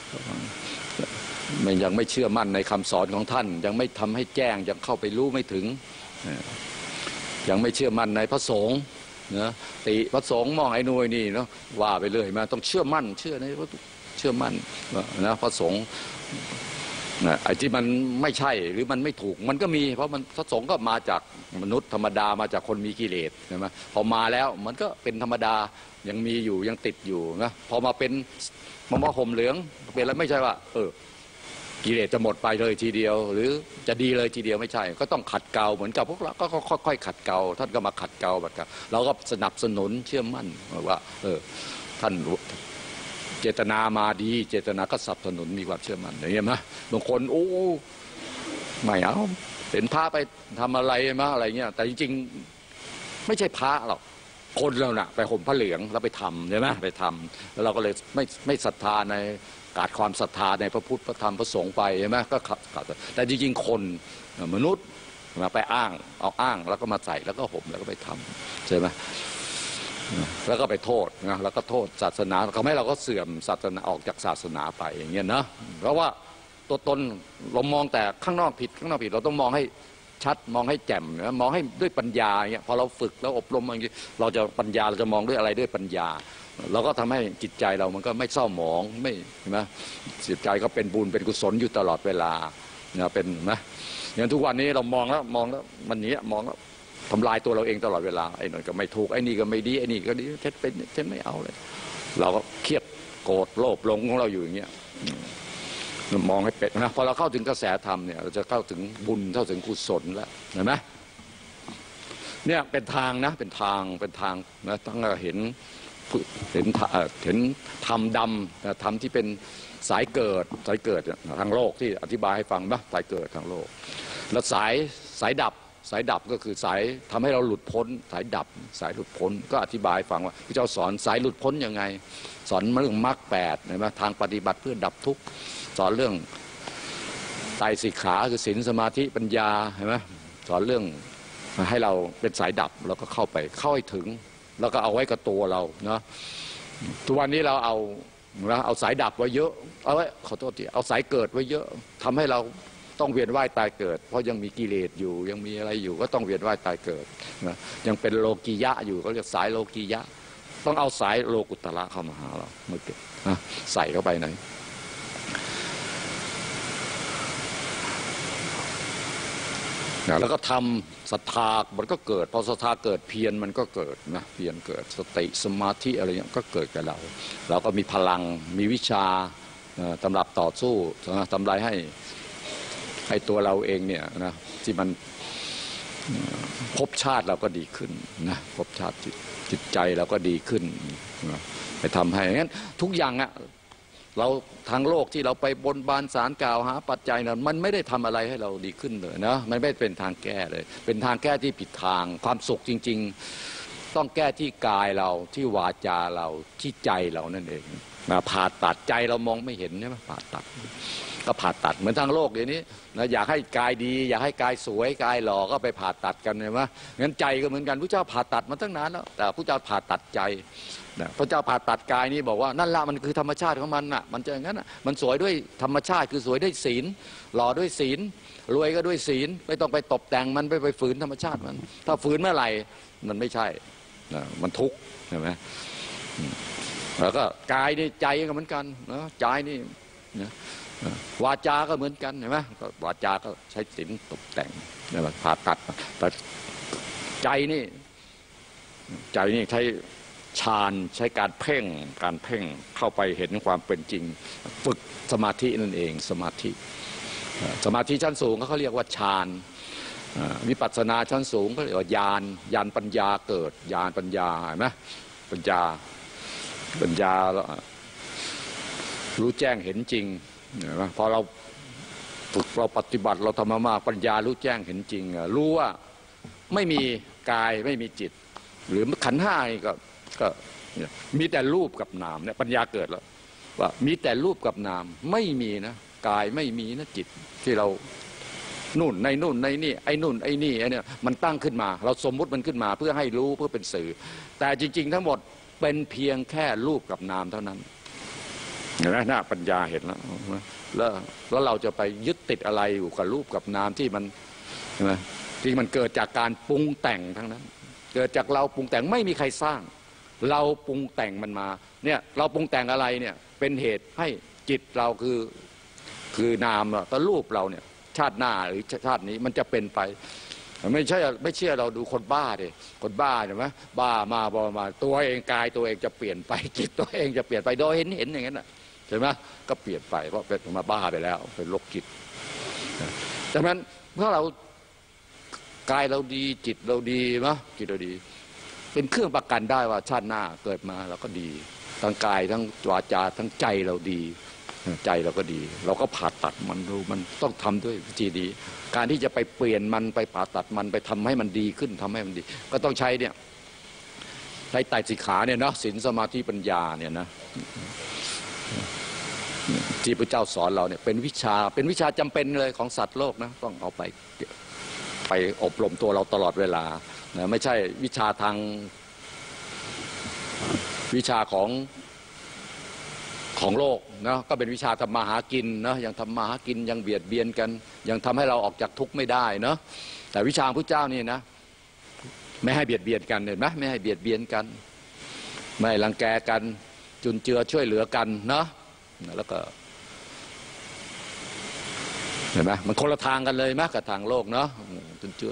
มันยังไม่เชื่อมั่นในคำสอนของท่านยังไม่ทำให้แจ้งยังเข้าไปรู้ไม่ถึงยังไม่เชื่อมั่นในพระสงฆ์นะติพระสงฆ์มองไอ้นู่นนี่เนาะว่าไปเลยมาต้องเชื่อมั่นเชื่อมั่นนะพระสงฆ์ไอ้ที่มันไม่ใช่หรือมันไม่ถูกมันก็มีเพราะมันพระสงฆ์ก็มาจากมนุษย์ธรรมดามาจากคนมีกิเลสใช่ไหมพอมาแล้วมันก็เป็นธรรมดายังมีอยู่ยังติดอยู่นะพอมาเป็นมาห่มเหลืองเป็นแล้วไม่ใช่ว่ากิเลสจะหมดไปเลยทีเดียวหรือจะดีเลยทีเดียวไม่ใช่ก็ต้องขัดเกลาเหมือนกับพวกเราก็ค่อยๆขัดเกลาท่านก็มาขัดเกลาแบบเราก็สนับสนุนเชื่อมั่นว่าท่านเจตนามาดีเจตนาก็สนับสนุนมีความเชื่อมั่นอย่างเงี้ยมั้ยบางคนโอ้ไม่เอาเป็นพระไปทำอะไรมาอะไรเงี้ยแต่จริงๆไม่ใช่พระหรอกคนเราน่ะไปห่มผ้าเหลืองแล้วไปทำใช่ไหมไปทำแล้วเราก็เลยไม่ศรัทธาในขาดความศรัทธาในพระพุทธพระธรรมพระสงฆ์ไปใช่ไหมก็ขาดแต่จริงๆคนมนุษย์มาไปอ้างแล้วก็มาใส่แล้วก็ห่มแล้วก็ไปทำใช่ไหมแล้วก็ไปโทษนะแล้วก็โทษศาสนาทำให้เราก็เสื่อมศาสนาออกจากศาสนาไปอย่างเงี้ยนะเพราะว่าตัวตนเรามองแต่ข้างนอกผิดเราต้องมองให้ชัดมองให้แจ่มนะมองให้ด้วยปัญญาอย่างเงี้ยพอเราฝึกแล้วอบรมอย่างเงี้ยเราจะปัญญาเราจะมองด้วยอะไรด้วยปัญญาเราก็ทำให้จิตใจเรามันก็ไม่เศร้าหมองไม่ใช่ไหมจิตใจก็เป็นบุญเป็นกุศลอยู่ตลอดเวลานะเป็นนะอย่างทุกวันนี้เรามองแล้วมันนี้มองแล้วทำลายตัวเราเองตลอดเวลาไอ้นั่นก็ไม่ถูกไอ้นี่ก็ไม่ดีไอ้นี่ก็ดีฉันไม่เอาเลยเราก็เครียดโกรธโลภหลงของเราอยู่อย่างเงี้ยมองให้เป็ดนะพอเราเข้าถึงกระแสธรรมเนี่ยเราจะเข้าถึงบุญเข้าถึงกุศลแล้วเห็นไหมเนี่ยเป็นทางนะเป็นทางนะทั้งเห็นธรรมดำธรรมที่เป็นสายเกิดทางโลกที่อธิบายให้ฟังนะสายเกิดทางโลกแล้วสายดับก็คือสายทำให้เราหลุดพ้นสายดับสายหลุดพ้นก็อธิบายฟังว่าพระเจ้าสอนสายหลุดพ้นยังไงสอนเรื่องมรรค8เห็นไหมทางปฏิบัติเพื่อดับทุกข์สอนเรื่องไตรสิกขาคือศีลสมาธิปัญญาเห็นไหมสอนเรื่องให้เราเป็นสายดับแล้วก็เข้าให้ถึงแล้วก็เอาไว้กับตัวเราเนาะทุกวันนี้เราเอาสายดับไว้เยอะเอาไว้ขอโทษทีเอาสายเกิดไว้เยอะทำให้เราต้องเวียนว่ายตายเกิดเพราะยังมีกิเลสอยู่ยังมีอะไรอยู่ก็ต้องเวียนว่ายตายเกิดนะยังเป็นโลกียะอยู่ก็เรียกสายโลกียะต้องเอาสายโลกุตระเข้ามาหาเราเมื่อกี้นะใส่เข้าไปไหนแล้วก็ทำศรัทธามันก็เกิดพอศรัทธาเกิดเพียรมันก็เกิดนะเพียรเกิดสติสมาธิอะไรอย่างก็เกิดกับเราก็มีพลังมีวิชาสำหรับต่อสู้ทำลายให้ตัวเราเองเนี่ยนะที่มันภพชาติเราก็ดีขึ้นนะภพชาติจิตใจเราก็ดีขึ้นนะไปทำให้งั้นทุกอย่างอะเราทางโลกที่เราไปบนบานศาลกล่าวหาปัจจัยนั้นมันไม่ได้ทำอะไรให้เราดีขึ้นเลยนะมันไม่เป็นทางแก้เลยเป็นทางแก้ที่ผิดทางความสุขจริงๆต้องแก้ที่กายเราที่วาจาเราที่ใจเรานั่นเองมาผ่าตัดใจเรามองไม่เห็นใช่ไหมผ่าตัดก็ผ่าตัดเหมือนทางโลกเดี๋ยวนี้นะอยากให้กายดีอยากให้กายสวยกายหล่อก็ไปผ่าตัดกันใช่ไหมงั้นใจก็เหมือนกันพระเจ้าผ่าตัดมาตั้งนานแล้วแต่พระเจ้าผ่าตัดใจพระเจ้าผ่าตัดกายนี้บอกว่านั่นละมันคือธรรมชาติของมันน่ะมันจะอย่างนั้นน่ะมันสวยด้วยธรรมชาติคือสวยด้วยศีลหล่อด้วยศีลรวยก็ด้วยศีลไม่ต้องไปตบแต่งมันไปฝืนธรรมชาติมันถ้าฝืนเมื่อไหร่มันไม่ใช่มันทุกข์ใช่ไหมแล้วก็กายนี่ใจก็เหมือนกันนะใจนี่นะวาจาก็เหมือนกันเห็นไหมวาจาก็ใช้ศีลตกแต่งนะผ่าตัดแต่ใจนี่ใช้ฌานใช้การเพ่งเข้าไปเห็นความเป็นจริงฝึกสมาธินั่นเองสมาธิชั้นสูงเขาเรียกว่าฌานวิปัสสนาชั้นสูงก็เรียกว่าญาณปัญญาเกิดญาณปัญญาเห็นไหมปัญญารู้แจ้งเห็นจริงพอเราฝึกเราปฏิบัติเราทำมากปัญญารู้แจ้งเห็นจริงรู้ว่าไม่มีกายไม่มีจิตหรือขันธ์ห้าก็มีแต่รูปกับนามเนี่ยปัญญาเกิดแล้วว่ามีแต่รูปกับนามไม่มีนะกายไม่มีนะจิตที่เรานู่นในนี่ไอ้นู่นไอ้นี่ไอ้เนี่ยมันตั้งขึ้นมาเราสมมุติมันขึ้นมาเพื่อให้รู้เพื่อเป็นสื่อแต่จริงๆทั้งหมดเป็นเพียงแค่รูปกับนามเท่านั้นเห็นไหมหน้าปัญญาเห็นแล้วเราจะไปยึดติดอะไรอยู่กับรูปกับนามที่มันใช่ไหมที่มันเกิดจากการปรุงแต่งทั้งนั้นเกิดจากเราปรุงแต่งไม่มีใครสร้างเราปรุงแต่งมันมาเนี่ยเราปรุงแต่งอะไรเนี่ยเป็นเหตุให้จิตเราคือนามแต่รูปเราเนี่ยชาติหน้าหรือชาตินี้มันจะเป็นไปไม่เชื่อเราดูคนบ้าดิคนบ้าใช่ไหมบ้ามาตัวเองกายตัวเองจะเปลี่ยนไปจิตตัวเองจะเปลี่ยนไปโดยเห็นอย่างนั้นใช่ไหมก็เปลี่ยนไปเพราะเป็นมาบ้าไปแล้วเป็นโรคจิตดังนั้นเมื่อเรากายเราดีจิตเราดีมั้ยจิตเราดีเป็นเครื่องประกันได้ว่าชาติหน้าเกิดมาเราก็ดีทั้งกายทั้งวาจาทั้งใจเราดีใจเราก็ดีเราก็ผ่าตัดมันต้องทำด้วยวิธีดีการที่จะไปเปลี่ยนมันไปผ่าตัดมันไปทำให้มันดีขึ้นทำให้มันดีก็ต้องใช้เนี่ยใช้ไตรสิกขาเนี่ยเนาะศีลสมาธิปัญญาเนี่ยนะที่พระเจ้าสอนเราเนี่ยเป็นวิชาจำเป็นเลยของสัตว์โลกนะต้องเอาไปอบรมตัวเราตลอดเวลานะไม่ใช่วิชาทางวิชาของโลกนะก็เป็นวิชาทำมาหากินนะยังทำมาหากินยังเบียดเบียนกันยังทำให้เราออกจากทุกข์ไม่ได้เนาะแต่วิชาพระเจ้านี่นะไม่ให้เบียดเบียนกันเห็นไหมไม่ให้เบียดเบียนกันไม่รังแกกันจุนเจือช่วยเหลือกันเนาะแล้วก็เห็นไหมมันคนละทางกันเลยมั้ยกับทางโลกเนาะจุนเจือ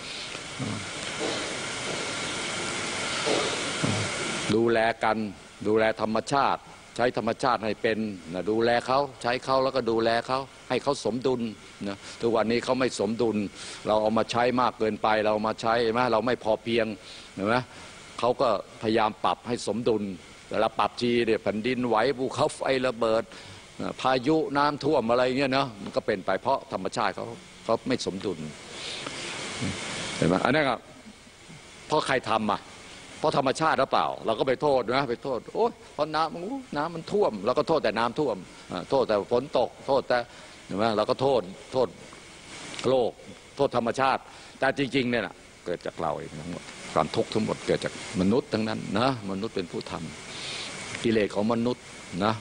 ดูแลกันดูแลธรรมชาติใช้ธรรมชาติให้เป็นนะดูแลเขาใช้เขาแล้วก็ดูแลเขาให้เขาสมดุลนะทุกวันนี้เขาไม่สมดุลเราเอามาใช้มากเกินไปเรามาใช้ไหมเราไม่พอเพียงเห็นไหมเขาก็พยายามปรับให้สมดุลแต่ละปรับทีเนี่ยแผ่นดินไหวภูเขาไฟระเบิดพายุน้ำท่วมอะไรเงี้ยเนาะมันก็เป็นไปเพราะธรรมชาติเขาไม่สมดุลเห็นไหมอันนั้นเพราะใครทำเพราะธรรมชาติหรือเปล่าเราก็ไปโทษนะไปโทษโอ๊ยเพราะน้ำมันท่วมเราก็โทษแต่น้ำท่วมโทษแต่ฝนตกโทษแต่เห็นไหมเราก็โทษโลกโทษธรรมชาติแต่จริงๆเนี่ยนะเกิดจากเราเองทั้งหมดความทุกข์ทั้งหมดเกิดจากมนุษย์ทั้งนั้นนะมนุษย์เป็นผู้ทำกิเลสของมนุษย์นะ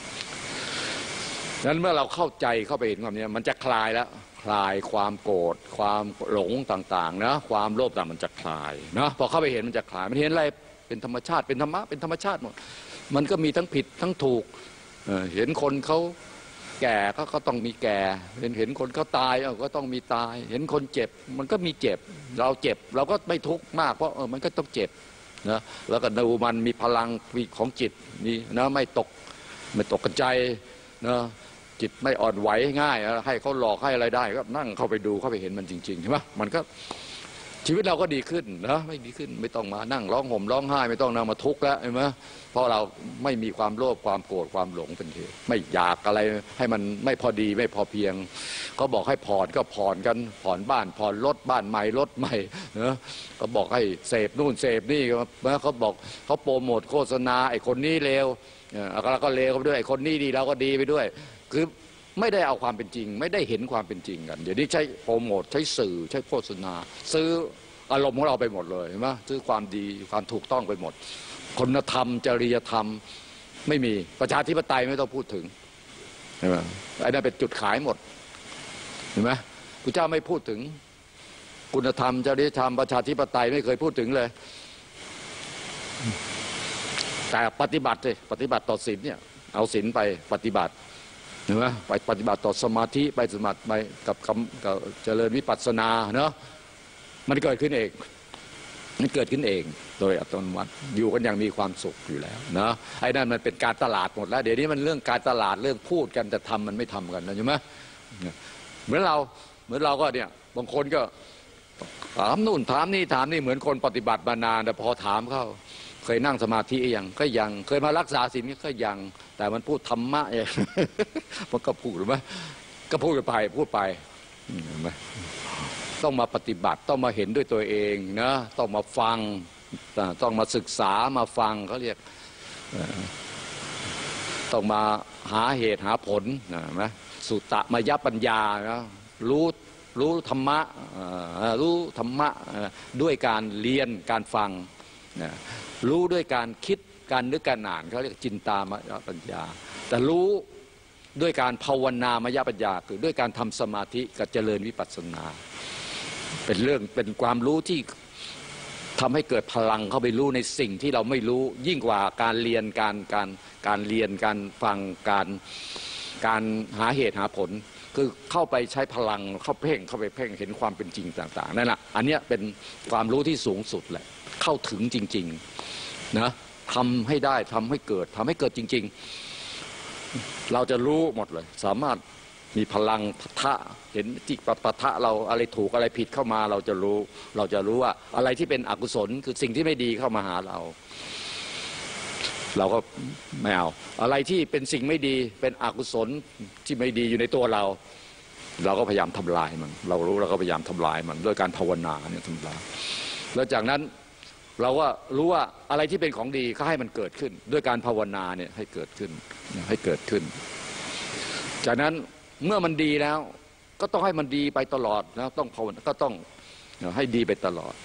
นั้นเมื่อเราเข้าใจเข้าไปเห็นความนี้มันจะคลายแล้วคลายความโกรธความหลงต่างๆนะความโลภต่างมันจะคลายนะพอเข้าไปเห็นมันจะคลายมันเห็นอะไรเป็นธรรมชาติเป็นธรรมะเป็นธรรมชาติหมดมันก็มีทั้งผิดทั้งถูกเห็นคนเขาแก่ก็ต้องมีแก่เห็นคนเขาตายก็ต้องมีตายเห็นคนเจ็บมันก็มีเจ็บเราเจ็บเราก็ไม่ทุกข์มากเพราะมันก็ต้องเจ็บนะแล้วก็ดูมันมีพลังของจิตมีนะไม่ตกกระจายนะจิตไม่อ่อนไหวง่ายให้เขาหลอกให้อะไรได้ก็นั่งเข้าไปดูเข้าไปเห็นมันจริงๆใช่ไหมมันก็ชีวิตเราก็ดีขึ้นนะไม่ดีขึ้นไม่ต้องมานั่งร้องห่มร้องไห้ไม่ต้องนั่งมาทุกข์แล้วใช่ไหมเพราะเราไม่มีความโลภความโกรธความหลงเป็นเหตุไม่อยากอะไรให้มันไม่พอดีไม่พอเพียงเขาบอกให้ผ่อนก็ผ่อนกันผ่อนบ้านผ่อนรถบ้านใหม่รถใหม่นะก็บอกให้เสพนู่นเสพนี่นะเขาบอกเขาโปรโมทโฆษณาไอ้คนนี้เลวเราก็เลวไปด้วยไอ้คนนี้ดีเราก็ดีไปด้วยคือไม่ได้เอาความเป็นจริงไม่ได้เห็นความเป็นจริงกันเดี๋ยวนี้ใช้โปรโมทใช้สื่อใช้โฆษณาซื้ออารมณ์ของเราไปหมดเลยเห็นไหมซื้อความดีความถูกต้องไปหมดคุณธรรมจริยธรรมไม่มีประชาธิปไตยไม่ต้องพูดถึงเห็นไหมไอ้นั่นเป็นจุดขายหมดเห็นไหมพระเจ้าไม่พูดถึงคุณธรรมจริยธรรมประชาธิปไตยไม่เคยพูดถึงเลยแต่ปฏิบัติเลยปฏิบัติต่อศีลเนี่ยเอาศีลไปปฏิบัติเห็นไหมไปปฏิบัติต่อสมาธิไปสมาธิไปกับเจริญวิปัสสนาเนาะมันเกิดขึ้นเองมันเกิดขึ้นเองโดยอัตโนมัติอยู่กันอย่างมีความสุขอยู่แล้วนะไอ้นั่นมันเป็นการตลาดหมดแล้วเดี๋ยวนี้มันเรื่องการตลาดเรื่องพูดกันแต่ทำมันไม่ทำกันนะใช่ไหมเหมือนเราก็เนี่ยบางคนก็ถามนู่นถามนี่เหมือนคนปฏิบัติมานานแต่พอถามเขาเคยนั่งสมาธิยังก็ยังเคยมารักษาศีลก็ยังแต่มันพูดธรรมะเองมันก็พูดหรือไม่ก็พูดไปเห็นไหมต้องมาปฏิบัติต้องมาเห็นด้วยตัวเองนะต้องมาฟังต้องมาศึกษามาฟังเขาเรียกต้องมาหาเหตุหาผลนะสุตตมยปัญญานะรู้ธรรมะด้วยการเรียนการฟังนะรู้ด้วยการคิดการนึกการอ่านเขาเรียกจินตามยปัญญาแต่รู้ด้วยการภาวนามยปัญญาคือด้วยการทำสมาธิกับเจริญวิปัสสนาเป็นความรู้ที่ทำให้เกิดพลังเข้าไปรู้ในสิ่งที่เราไม่รู้ยิ่งกว่าการเรียนการเรียนการฟังการหาเหตุหาผลคือเข้าไปใช้พลังเข้าไปเพ่งเห็นความเป็นจริงต่างๆนั่นแหละอันนี้เป็นความรู้ที่สูงสุดแหละเข้าถึงจริงๆนะทำให้ได้ทำให้เกิดจริงๆเราจะรู้หมดเลยสามารถมีพลังปะทะเห็นที่ปะทะเราอะไรถูกอะไรผิดเข้ามาเราจะรู้ว่าอะไรที่เป็นอกุศลคือสิ่งที่ไม่ดีเข้ามาหาเราก็ไม่เอาอะไรที่เป็นสิ่งไม่ดีเป็นอกุศลที่ไม่ดีอยู่ในตัวเราก็พยายามทำลายมันเรารู้เราก็พยายามทำลายมันด้วยการภาวนาเนี่ยทำลายแล้วจากนั้นเราก็รู้ว่าอะไรที่เป็นของดีก็ให้มันเกิดขึ้นด้วยการภาวนาเนี่ยให้เกิดขึ้นจากนั้นเมื่อมันดีแล้วก็ต้องให้มันดีไปตลอดนะต้องภาวนาก็ต้องให้ดีไปตลอด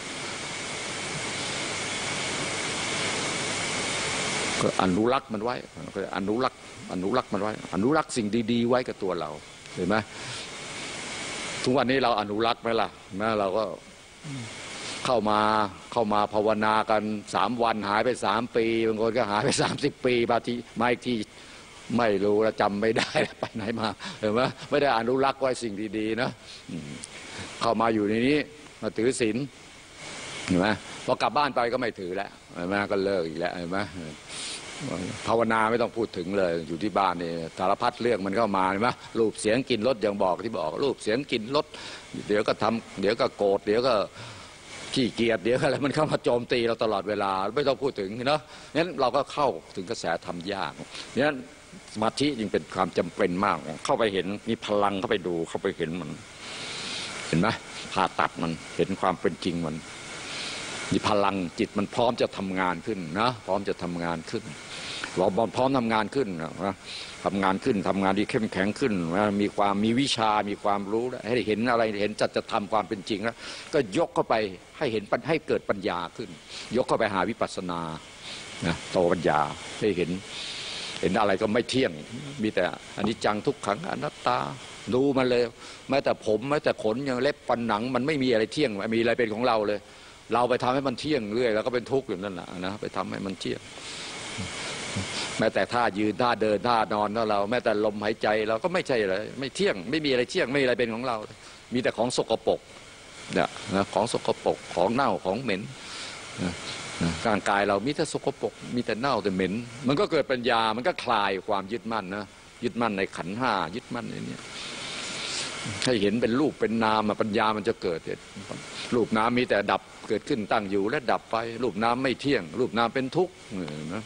ก็อนุรักษ์มันไว้อนุรักษ์มันไว้อนุรักษ์สิ่งดีๆไว้กับตัวเราเห็นไหมทุกวันนี้เราอนุรักษ์ไหมล่ะนะเราก็เข้ามาภาวนากัน3 วันหายไป3 ปีบางคนก็หายไป30 ปีบางทีมาอีกทีไม่รู้แล้วจำไม่ได้ไปไหนมาเห็นไหมไม่ได้อนุรักษ์ไว้สิ่งดีๆนะเข้ามาอยู่ในนี้มาถือศีลเห็นไหมพอกลับบ้านไปก็ไม่ถือแล้วเห็นไหมก็เลิกอีกแล้วเห็นไหมภาวนาไม่ต้องพูดถึงเลยอยู่ที่บ้านนี่สารพัดเรื่องมันเข้ามาเห็นไหมรูปเสียงกลิ่นรสอย่างบอกรูปเสียงกลิ่นรสเดี๋ยวก็ทำเดี๋ยวก็โกรธเดี๋ยวก็ขี้เกียจเดี๋ยวอะไรมันเข้ามาโจมตีเราตลอดเวลาไม่ต้องพูดถึงเนาะงั้นเราก็เข้าถึงกระแสธรรมยากงั้นสมาธิจึงเป็นความจำเป็นมากเข้าไปเห็นมีพลังเข้าไปดูเข้าไปเห็นมันเห็นไหมผ่าตัดมันเห็นความเป็นจริงมันมีพลังจิตมันพร้อมจะทำงานขึ้นนะพร้อมจะทำงานขึ้นเราพร้อมทำงานขึ้นนะทำงานที่เข้มแข็งขึ้นมีวิชามีความรู้ให้เห็นอะไรเห็นจะทำความเป็นจริงแล้วก็ยกเข้าไปให้เห็นให้เกิดปัญญาขึ้นยกเข้าไปหาวิปัสสนานะโตปัญญาให้เห็นอะไรก็ไม่เที่ยงมีแต่อนิจจังทุกขังอนัตตาดูมันเลยแม้แต่ผมแม้แต่ขนยังเล็บฟันหนังมันไม่มีอะไรเที่ยงไม่มีอะไรเป็นของเราเลยเราไปทำให้มันเที่ยงเรื่อยแล้วก็เป็นทุกข์อยู่นั่นแหละนะไปทำให้มันเที่ยงแม้แต่ท่ายืนท่าเดินท่านอนเราแม้แต่ลมหายใจเราก็ไม่ใช่อะไรไม่เที่ยงไม่มีอะไรเที่ยงไม่มีอะไรเป็นของเรามีแต่ของสกปรกเนี่ยนะของสกปรกของเน่าของเหม็นร่างกายเรามีแต่สกปรกมีแต่เน่าแต่เหม็นมันก็เกิดปัญญามันก็คลายความยึดมั่นนะยึดมั่นในขันธ์ห้ายึดมั่นในนี้ให้เห็นเป็นรูปเป็นนามปัญญามันจะเกิดรูปนามมีแต่ดับเกิดขึ้นตั้งอยู่และดับไปรูปนามไม่เที่ยงรูปนามเป็นทุกข์นะ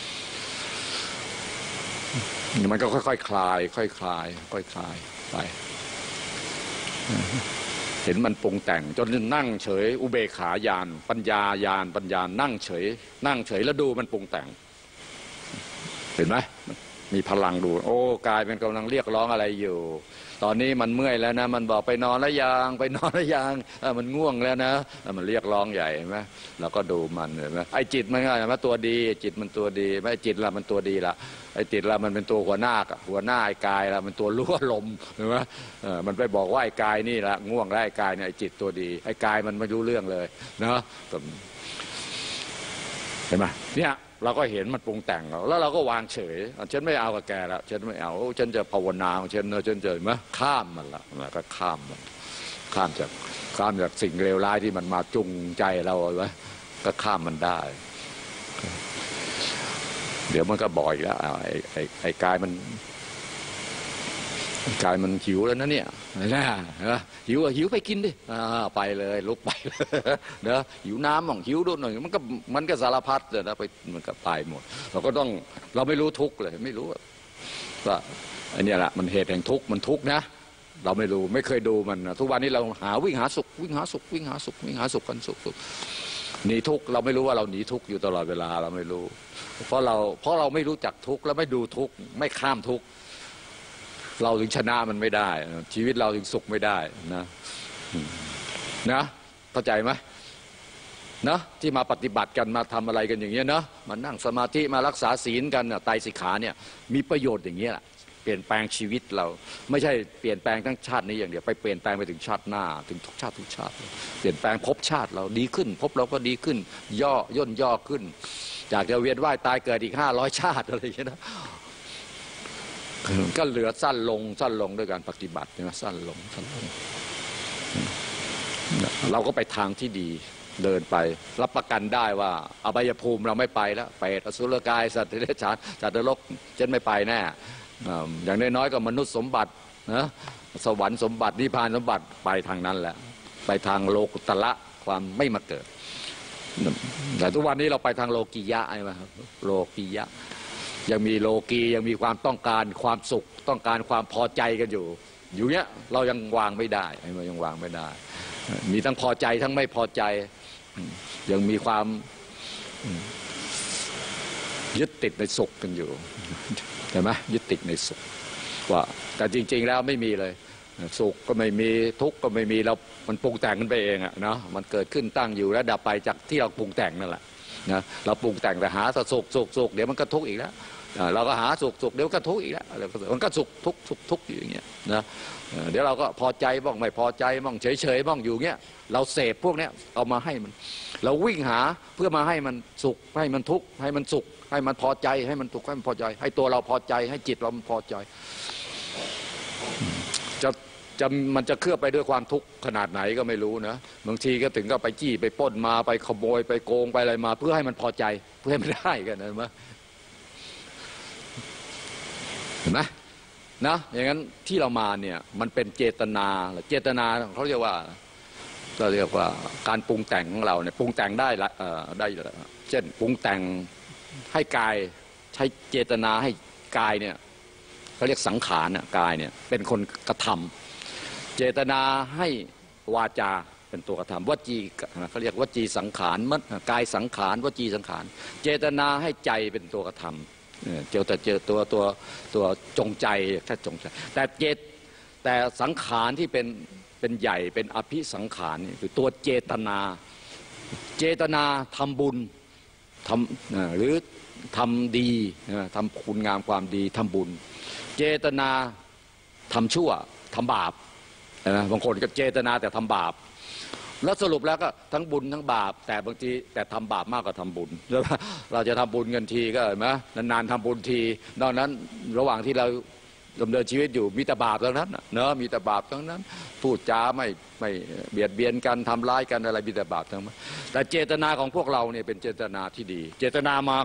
มันก็ค่อยๆคลายค่อยๆคลายไปเห็นมันปรุงแต่งจนนั่งเฉยอุเบกขาญาณปัญญาญาณปัญญานั่งเฉยแล้วดูมันปรุงแต่งเห็นไหมมีพลังดูโอ้กายเป็นกำลังเรียกร้องอะไรอยู่ตอนนี้มันเมื่อยแล้วนะมันบอกไปนอนแล้วยังมันง่วงแล้วนะมันเรียกร้องใหญ่เห็นไหมเราก็ดูมันเห็นไหมไอ้จิตมันก็มันตัวดีจิตมันตัวดีไม่จิตละมันตัวดีละไอ้จิตละมันเป็นตัวหัวหน้าไอ้กายละมันตัวรั่วลมเห็นไหมมันไปบอกว่าไอ้กายนี่ละง่วงแล้วไอ้กายเนี่ยไอ้จิตตัวดีไอ้กายมันไม่รู้เรื่องเลยเนาะห็นไหมเนี่ยเราก็เห็นมันปรุงแต่งแล้วเราก็วางเฉยฉันไม่เอากับแกแล้วฉันไม่เอาฉันจะภาวนาของฉันฉันจะมั้ยข้ามมันละแล้วก็ข้ามจากสิ่งเลวร้ายที่มันมาจุงใจเราไว้ก็ข้ามมันได้เดี๋ยวมันก็บ่อยแล้วไอ้กายมันหิวแล้วนะเนี่ยนะหิวไปกินดิไปเลยลุกไปเนอะหิวน้ำมั่งหิวด้วยหน่อยมันก็สารพัดเลยนะไปมันก็ไปหมดเราไม่รู้ทุกเลยไม่รู้ว่าอันนี้แหละมันเหตุแห่งทุกข์มันทุกข์นะเราไม่รู้ไม่เคยดูมันทุกวันนี้เราวิ่งหาสุขกันสุขหนีทุกข์เราไม่รู้ว่าเราหนีทุกข์อยู่ตลอดเวลาเราไม่รู้เพราะเราไม่รู้จักทุกข์แล้วไม่ดูทุกข์ไม่ข้ามทุกข์เราถึงชนะมันไม่ได้ชีวิตเราถึงสุขไม่ได้นะเข้าใจไหมนะที่มาปฏิบัติกันมาทำอะไรกันอย่างเงี้ยนะมานั่งสมาธิมารักษาศีลกันไตรสิกขาเนี่ยมีประโยชน์อย่างเงี้ยแหละเปลี่ยนแปลงชีวิตเราไม่ใช่เปลี่ยนแปลงทั้งชาตินี้อย่างเดียวไปเปลี่ยนแปลงไปถึงชาติหน้าถึงทุกชาติเปลี่ยนแปลงภพชาติเราดีขึ้นภพเราก็ดีขึ้นย่นขึ้นจากจะเวียนว่ายตายเกิดอีก500ชาติอะไรอย่างเงี้ยนะก็เหลือสั้นลงด้วยการปฏิบัตินะสั้นลงเราก็ไปทางที่ดีเดินไปรับประกันได้ว่าอบายภูมิเราไม่ไปแล้วเปรตอสุรกายสัตว์เดรัจฉานสัตว์นรกฉันไม่ไปแน่อย่างน้อยๆก็มนุษย์สมบัตินะสวรรค์สมบัตินิพพานสมบัติไปทางนั้นแหละไปทางโลกุตละความไม่มาเกิดแต่ทุกวันนี้เราไปทางโลกียะใช่ไหมครับโลกียะยังมีโลกียังมีความต้องการความสุขต้องการความพอใจกันอยู่เนี้ยเรายังวางไม่ได้ยังวางไม่ได้มีทั้งพอใจทั้งไม่พอใจยังมีความยึดติดในสุขกันอยู่เห็นไหมยึดติดในสุขว่าแต่จริงๆแล้วไม่มีเลยสุขก็ไม่มีทุกข์ก็ไม่มีเรามันปรุงแต่งกันไปเองอะเนาะมันเกิดขึ้นตั้งอยู่แล้วดับไปจากที่เราปรุงแต่งนั่นแหละนะเราปรุงแต่งแต่หาสุขเดี๋ยวมันก็ทุกข์อีกแล้วเราก็หาสุขเดี๋ยวก็ทุกข์อีกแล้วมันก็สุขทุกข์อยู่อย่างเงี้ยนะเดี๋ยวเราก็พอใจบ้างไม่พอใจบ้างเฉยบ้างอยู่เงี้ยเราเสพพวกเนี้ยเอามาให้มันเราวิ่งหาเพื่อมาให้มันสุขให้มันทุกข์ให้มันสุขให้มันพอใจให้มันทุกข์ให้มันพอใจให้ตัวเราพอใจให้จิตเรามันพอใจมันจะเคลือบไปด้วยความทุกข์ขนาดไหนก็ไม่รู้นะบางทีก็ถึงก็ไปจี้ไปปล้นมาไปขโมยไปโกงไปอะไรมาเพื่อให้มันพอใจเพื่อให้มันได้กันนะมั้ยเห็นไหมนะอย่างนั้นที่เรามาเนี่ยมันเป็นเจตนาเขาเรียกว่าการปรุงแต่งของเราเนี่ยปรุงแต่งได้เช่นปรุงแต่งให้กายใช้เจตนาให้กายเนี่ยเขาเรียกสังขารน่ะกายเนี่ยเป็นคนกระทำเจตนาให้วาจาเป็นตัวกระทำวจีเขาเรียกวจีสังขารกายสังขารวจีสังขารเจตนาให้ใจเป็นตัวกระทำเจอตัวจงใจแค่จงใจแต่สังขารที่เป็นใหญ่เป็นอภิสังขารนี่คือตัวเจตนาทำบุญหรือทำดีทำคุณงามความดีทำบุญเจตนาทำชั่วทำบาปบางคนก็เจตนาแต่ทำบาปแล้วสรุปแล้วก็ทั้งบุญทั้งบาปแต่บางทีแต่ทำบาปมากกว่าทำบุญเราจะทำบุญกันทีก็เห็นไหมนานๆทำบุญทีนอกนั้นระหว่างที่เราดำเนินชีวิตอยู่มีแต่บาปทั้งนั้นเนอะมีแต่บาปทั้งนั้นพูดจาไม่เบียดเบียนกันทำร้ายกันอะไรมีแต่บาปทั้งนั้นแต่เจตนาของพวกเราเนี่ยเป็นเจตนาที่ดีเจตนามา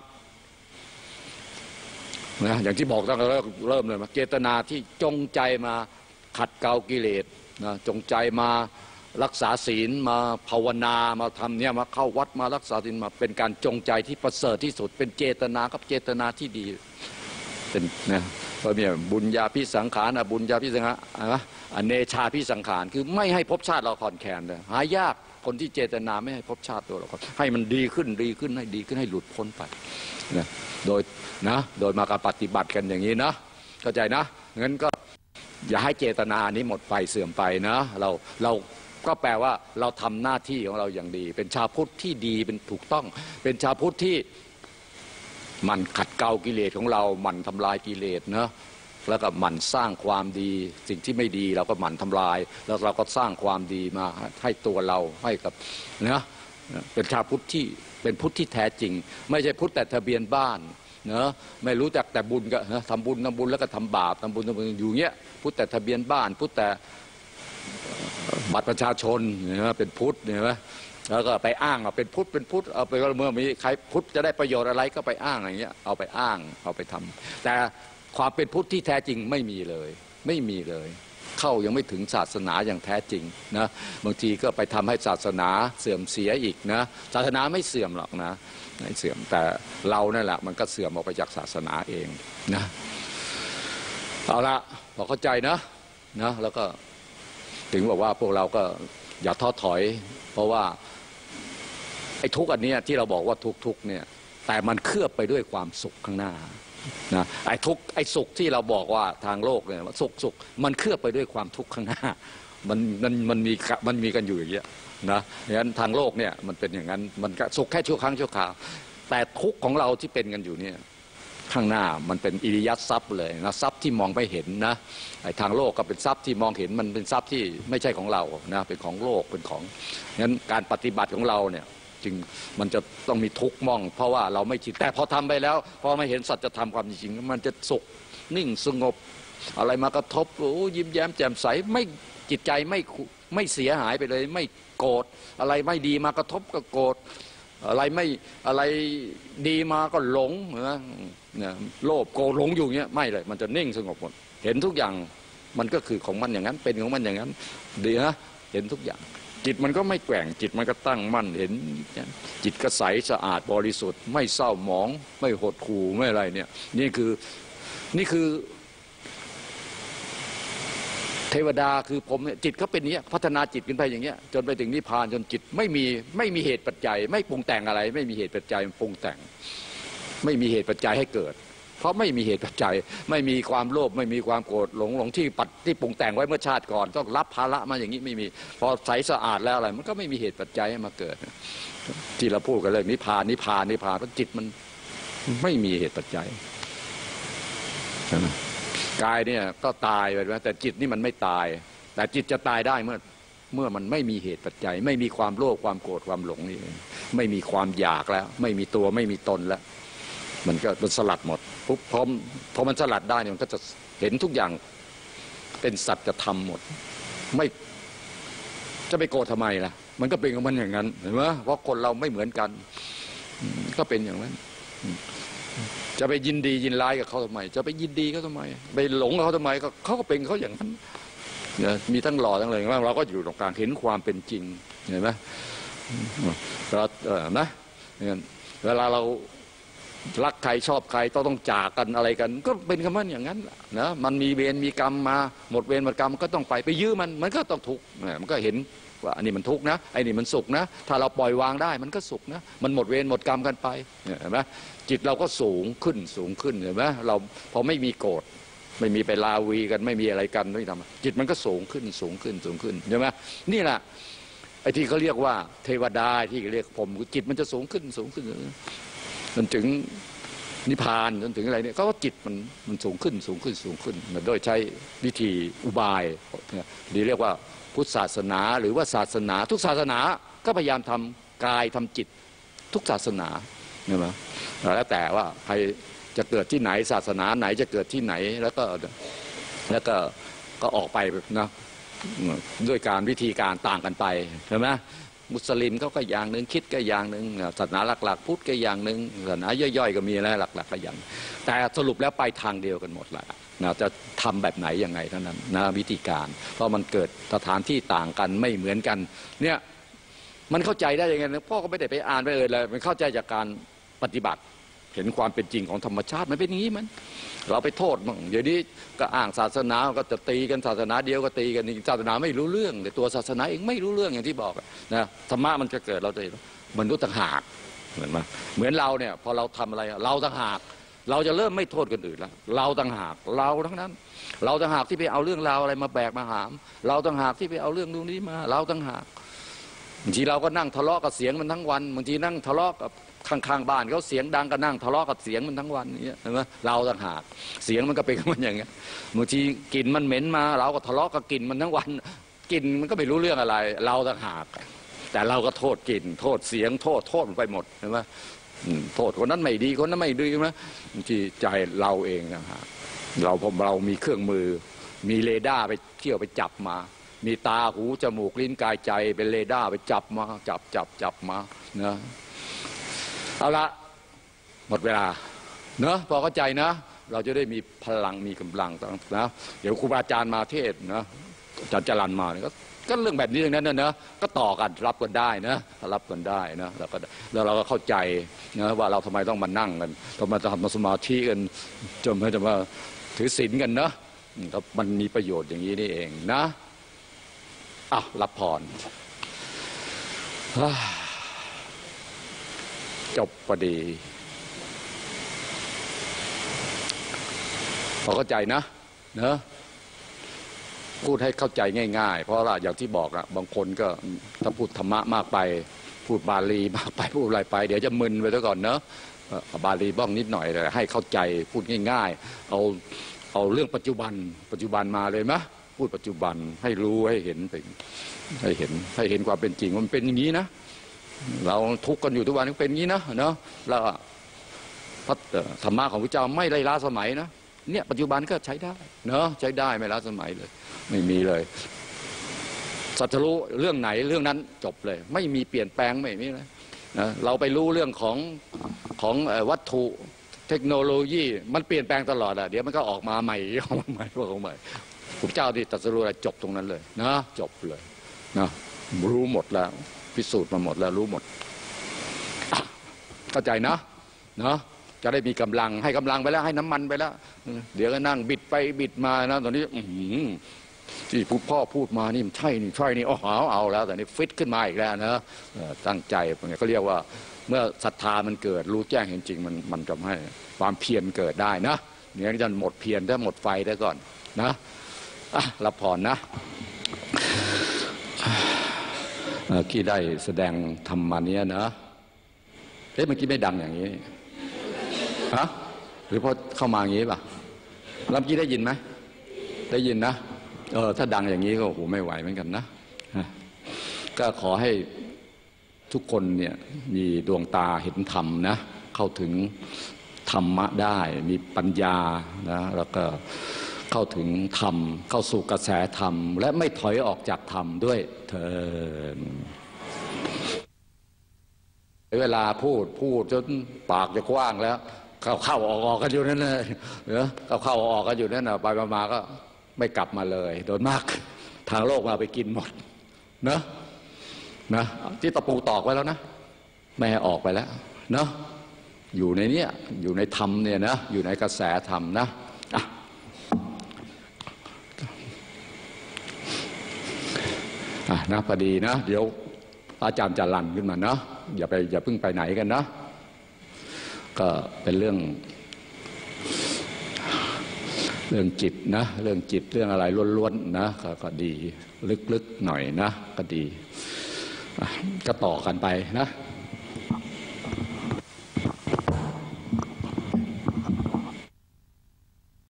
นะอย่างที่บอกตั้งแต่เริ่มเลยมาเจตนาที่จงใจมาขัดเกลากิเลสนะจงใจมารักษาศีลมาภาวนามาทำเนี่ยมาเข้าวัดมารักษาศีลมาเป็นการจงใจที่ประเสริฐที่สุดเป็นเจตนากับเจตนาที่ดีเป็นนะเพราะเนี่ยบุญญาภิสังขารบุญญาภิสังขารอเนชาภิสังขารคือไม่ให้ภพชาติเราค่อนแคลนเลยหายากคนที่เจตนาไม่ให้ภพชาติตัวเราให้มันดีขึ้นให้หลุดพ้นไปนะโดยมาการปฏิบัติกันอย่างนี้นะเข้าใจนะงั้นก็อย่าให้เจตนานี้หมดไปเสื่อมไปนะเราก็แปลว่าเราทำหน้าที่ของเราอย่างดีเป็นชาวพุทธที่ดีเป็นถูกต้องเป็นชาวพุทธที่มันขัดเกลากิเลสของเรามันทำลายกิเลสนะแล้วก็มันสร้างความดีสิ่งที่ไม่ดีเราก็มันทำลายแล้วเราก็สร้างความดีมาให้ตัวเราให้กับนะเป็นชาวพุทธที่เป็นพุทธที่แท้จริงไม่ใช่พุทธแต่ทะเบียนบ้านเนะไม่รู้จักแต่บุญก็ทำบุญแล้วก็ทำบาปทำบุญอยู่เงี้ยพุทธแต่ทะเบียนบ้านพุทธแต่บัตรประชาชนเนี่ยเป็นพุทธเนี่ยไหมแล้วก็ไปอ้างว่าเป็นพุทธเอาไปเมื่อมีใครพุทธจะได้ประโยชน์อะไรก็ไปอ้างอย่างเงี้ยเอาไปอ้างเอาไปทำแต่ความเป็นพุทธที่แท้จริงไม่มีเลยไม่มีเลยเข้ายังไม่ถึงศาสนาอย่างแท้จริงนะบางทีก็ไปทำให้ศาสนาเสื่อมเสียอีกนะศาสนาไม่เสื่อมหรอกนะไม่เสื่อมแต่เรานั่นแหละมันก็เสื่อมออกไปจากศาสนาเองนะเอาละพอเข้าใจนะแล้วก็ถึงบอกว่าพวกเราก็อย่าท้อถอยเพราะว่าไอ้ทุกข์อันนี้ที่เราบอกว่าทุกข์เนี่ยแต่มันเคลือบไปด้วยความสุขข้างหน้านะไอ้ทุกข์ไอ้สุขที่เราบอกว่าทางโลกเนี่ยสุขมันเคลือบไปด้วยความทุกข์ข้างหน้ามันมีกันอยู่อย่างเงี้ยนะอย่างนั้นทางโลกเนี่ยมันเป็นอย่างนั้นมันสุขแค่ชั่วครั้งชั่วคราวแต่ทุกข์ของเราที่เป็นกันอยู่เนี่ยข้างหน้ามันเป็นอิริยัตทรัพย์เลยนะทรัพย์ที่มองไม่เห็นนะไอ้ทางโลกก็เป็นทรัพย์ที่มองเห็นมันเป็นทรัพย์ที่ไม่ใช่ของเรานะเป็นของโลกเป็นของงั้นการปฏิบัติของเราเนี่ยจึงมันจะต้องมีทุกข์มองเพราะว่าเราไม่ชินแต่พอทำไปแล้วพอมาเห็นสัจธรรมความจริงมันจะสุขนิ่งสงบอะไรมากระทบโอ้ยิ้มแย้มแจ่มใสไม่จิตใจไม่เสียหายไปเลยไม่โกรธอะไรไม่ดีมากระทบก็โกรธอะไรดีมาก็หลงนะโลภโกรธหลงอยู่เงี้ยไม่เลยมันจะนิ่งสงบหมดเห็นทุกอย่างมันก็คือของมันอย่างนั้นเป็นของมันอย่างนั้นดีนะเห็นทุกอย่างจิตมันก็ไม่แกว่งจิตมันก็ตั้งมั่นเห็นจิตก็ใสสะอาดบริสุทธิ์ไม่เศร้าหมองไม่หดหู่ไม่อะไรเนี่ยนี่คือเทวดาคือผมเนี่ยจิตเขาเป็นอย่างนี้พัฒนาจิตขึ้นไปอย่างเงี้ยจนไปถึงนิพพานจนจิตไม่มีเหตุปัจจัยไม่ปรุงแต่งอะไรไม่มีเหตุปัจจัยปรุงแต่งไม่มีเหตุปัจจัยให้เกิดเพราะไม่มีเหตุปัจจัยไม่มีความโลภไม่มีความโกรธหลงที่ปรุงแต่งไว้เมื่อชาติก่อนต้องรับภาระมาอย่างนี้ไม่มีพอใสสะอาดแล้วอะไรมันก็ไม่มีเหตุปัจจัยให้มาเกิดที่เราพูดกันเรื่องนิพพานเพราะจิตมันไม่มีเหตุปัจจัยใช่ไหมกายเนี่ยก็ตายไปแต่จิตนี่มันไม่ตายแต่จิตจะตายได้เมื่อมันไม่มีเหตุปัจจัยไม่มีความโลภความโกรธความหลงนี่ไม่มีความอยากแล้วไม่มีตัวไม่มีตนแล้วมันก็สลัดหมดปุ๊บพอมันสลัดได้เนี่ยมันก็จะเห็นทุกอย่างเป็นสัจธรรมหมดไม่จะไปโกรธทำไมล่ะมันก็เป็นของมันอย่างนั้นเห็นไหมเพราะคนเราไม่เหมือนกันก็เป็นอย่างนั้นจะไปยินดียินร้ายกับเขาทำไมจะไปยินดีเขาทำไมไปหลงเขาทำไมเขาก็เป็นเขาอย่างนั้นมีทั้งหล่อทั้งอะไรว่าเราก็อยู่ตรงกลางเห็นความเป็นจริงเห็นไหมเรานะเวลาเรารักใครชอบใครต้องจากกันอะไรกันก็เป็นคำว่าอย่างนั้นนะมันมีเวรมีกรรมมาหมดเวรหมดกรรมก็ต้องไปยื้อมันก็ต้องทุกข์มันก็เห็นว่าอันนี้มันทุกข์นะไอ้นี่มันสุขนะถ้าเราปล่อยวางได้มันก็สุขนะมันหมดเวรหมดกรรมกันไปเห็นไหมจิตเราก็สูงขึ้นเห็นไหมเราพอไม่มีโกรธไม่มีไปลาวีกันไม่มีอะไรกันไม่ทำจิตมันก็สูงขึ้นใช่ไหมนี่แหละไอ้ที่เขาเรียกว่าเทวดาที่เรียกผมจิตมันจะสูงขึ้นจนถึงนิพพานจนถึงอะไรเนี่ยก็จิตมันสูงขึ้นโดยใช้วิธีอุบายที่เรียกว่าพุทธศาสนาหรือว่าศาสนาทุกศาสนาก็พยายามทำกายทำจิตทุกศาสนาเนี่ยมั้ยแล้วแต่ว่าใครจะเกิดที่ไหนศาสนาไหนจะเกิดที่ไหนแล้วก็ออกไปนะด้วยการวิธีการต่างกันไปใช่ไหมมุสลิมเขาก็อย่างหนึ่งคิดก็อย่างหนึ่งศาสนาหลักๆพุทธก็อย่างหนึ่งศาสนาย่อยๆก็มีแล้วหลักๆก็อย่างแต่สรุปแล้วไปทางเดียวกันหมดแหละนะจะทำแบบไหนยังไงเท่านั้นนะวิธีการเพราะมันเกิดสถานที่ต่างกันไม่เหมือนกันเนี่ยมันเข้าใจได้ยังไงพ่อก็ไม่ได้ไปอ่านไปเลยมันเข้าใจจากการปฏิบัติเห็นความเป็นจริงของธรรมชาติมันเป็นอย่างนี้มันเราไปโทษมั่งเดี๋ยวนี้ก็อ้างศาสนาก็จะตีกันศาสนาเดียวก็ตีกันศาสนาไม่รู้เรื่องแต่ตัวศาสนาเองไม่รู้เรื่องอย่างที่บอกนะธรรมะมันจะเกิดเราจะมนุษย์ต่างหากเหมือนเราเนี่ยพอเราทำอะไรเราต่างหากเราจะเริ่มไม่โทษคนอื่นแล้วเราต่างหากเราทั้งนั้นเราต่างหากที่ไปเอาเรื่องราวอะไรมาแบกมาหามเราต่างหากที่ไปเอาเรื่องนู้นนี้มาเราต่างหากบางทีเราก็นั่งทะเลาะกับเสียงมันทั้งวันบางทีนั่งทะเลาะกับข้างๆบ้านเขาเสียงดังก็นั่งทะเลาะกับเสียงมันทั้งวันนี้เห็นไหมเราต่างหากเสียงมันก็เป็นมันอย่างเงี้ยบางทีกลิ่นมันเหม็นมาเราก็ทะเลาะกับกลิ่นมันทั้งวันกลิ่นมันก็ไม่รู้เรื่องอะไรเราต่างหากแต่เราก็โทษกลิ่นโทษเสียงโทษมันไปหมดใช่ไหมโทษคนนั้นไม่ดีคนนั้นไม่ดีนะที่ใจเราเองนะฮะเรามีเครื่องมือมีเรดาร์ไปเที่ยวไปจับมามีตาหูจมูกลิ้นกายใจเป็นเรดาร์ไปจับมาจับมานะเอาละหมดเวลาเนอะพอเข้าใจนะเราจะได้มีพลังมีกำลังนะเดี๋ยวครูบาอาจารย์มาเทศนะอาจารย์จรัญมาเนี่ยก็เรื่องแบบนี้อย่างนั้นนะก็ต่อกันรับกันได้นะรับกันได้นะแล้วเราก็เข้าใจนะว่าเราทำไมต้องมานั่งกันทำไมต้องทำสมาธิกันจนจะมาถือศีลกันนะมันมีประโยชน์อย่างนี้นี่เองนะรับพรจบพอดีพอเข้าใจนะเนอะพูดให้เข้าใจง่ายๆเพราะว่าอย่างที่บอกอะบางคนก็ถ้าพูดธรรมะมากไปพูดบาลีมากไปพูดอะไรไปเดี๋ยวจะมึนไปซะก่อนเนอะบาลีบ้างนิดหน่อยแต่ให้เข้าใจพูดง่ายๆเอาเรื่องปัจจุบันมาเลยมะพูดปัจจุบันให้รู้ให้เห็นให้เห็นความเป็นจริงมันเป็นอย่างนี้นะเราทุกข์กันอยู่ทุกวันนี้เป็นอย่างนี้นะเนาะแล้วพระธรรมะของพระเจ้าไม่ได้ล้าสมัยนะเนี่ยปัจจุบันก็ใช้ได้เนาะใช้ได้ไม่ล้าสมัยเลยไม่มีเลยสัจจะรู้เรื่องไหนเรื่องนั้นจบเลยไม่มีเปลี่ยนแปลงไม่มีเลยนะเราไปรู้เรื่องของวัตถุเทคโนโลยีมันเปลี่ยนแปลงตลอดอะเดี๋ยวมันก็ออกมาใหม่ออกมาใหม่พวกของใหม่พระเจ้าที่ตรัสรู้อะไรจบตรงนั้นเลยนะจบเลยนะรู้หมดแล้วพิสูจน์มาหมดแล้วรู้หมดเข้าใจนะจะได้มีกำลังให้กำลังไปแล้วให้น้ำมันไปแล้วเดี๋ยวก็นั่งบิดไปบิดมานะตอนนี้ที่พ่อพูดมานี่มันใช่นี่เอาแล้วแต่นี่ฟิตขึ้นมาอีกแล้วนะตั้งใจเขาเรียกว่าเมื่อศรัทธามันเกิดรู้แจ้งเห็นจริงมันทำให้ความเพียรเกิดได้นะเนี่ยจะหมดเพียรถ้าหมดไฟได้ก่อนนะรับพรนะที่ได้แสดงธรรมมาเนี้ยนะเมื่อกี้ไม่ดังอย่างนี้ฮะหรือพอเข้ามาอย่างนี้ป่ะแล้วเมื่อกี้ได้ยินไหมได้ยินนะถ้าดังอย่างนี้ก็โอ้โหไม่ไหวเหมือนกันนะก็ขอให้ทุกคนเนี่ยมีดวงตาเห็นธรรมนะเข้าถึงธรรมะได้มีปัญญานะแล้วก็เข้าถึงธรรมเข้าสู่กระแสธรรมและไม่ถอยออกจากธรรมด้วยเถิดเวลาพูดจนปากจะกว้างแล้วเข้าออกกันอยู่นั่นเลยเข้าออกกันอยู่นั่นไปมาก็ไม่กลับมาเลยโดยมากทางโลกมาไปกินหมดนะที่ตะปูตอกไว้แล้วนะไม่ให้ออกไปแล้วเนาะอยู่ในเนี้ยอยู่ในธรรมเนี่ยนะอยู่ในกระแสธรรมนะพอดีนะเดี๋ยวอาจารย์จะลั่นขึ้นมานะอย่าเพิ่งไปไหนกันนะก็เป็นเรื่องจิตนะเรื่องจิตเรื่องอะไรล้วนๆนะก็ดีลึกๆหน่อยนะก็ดีก็ต่อกันไปนะ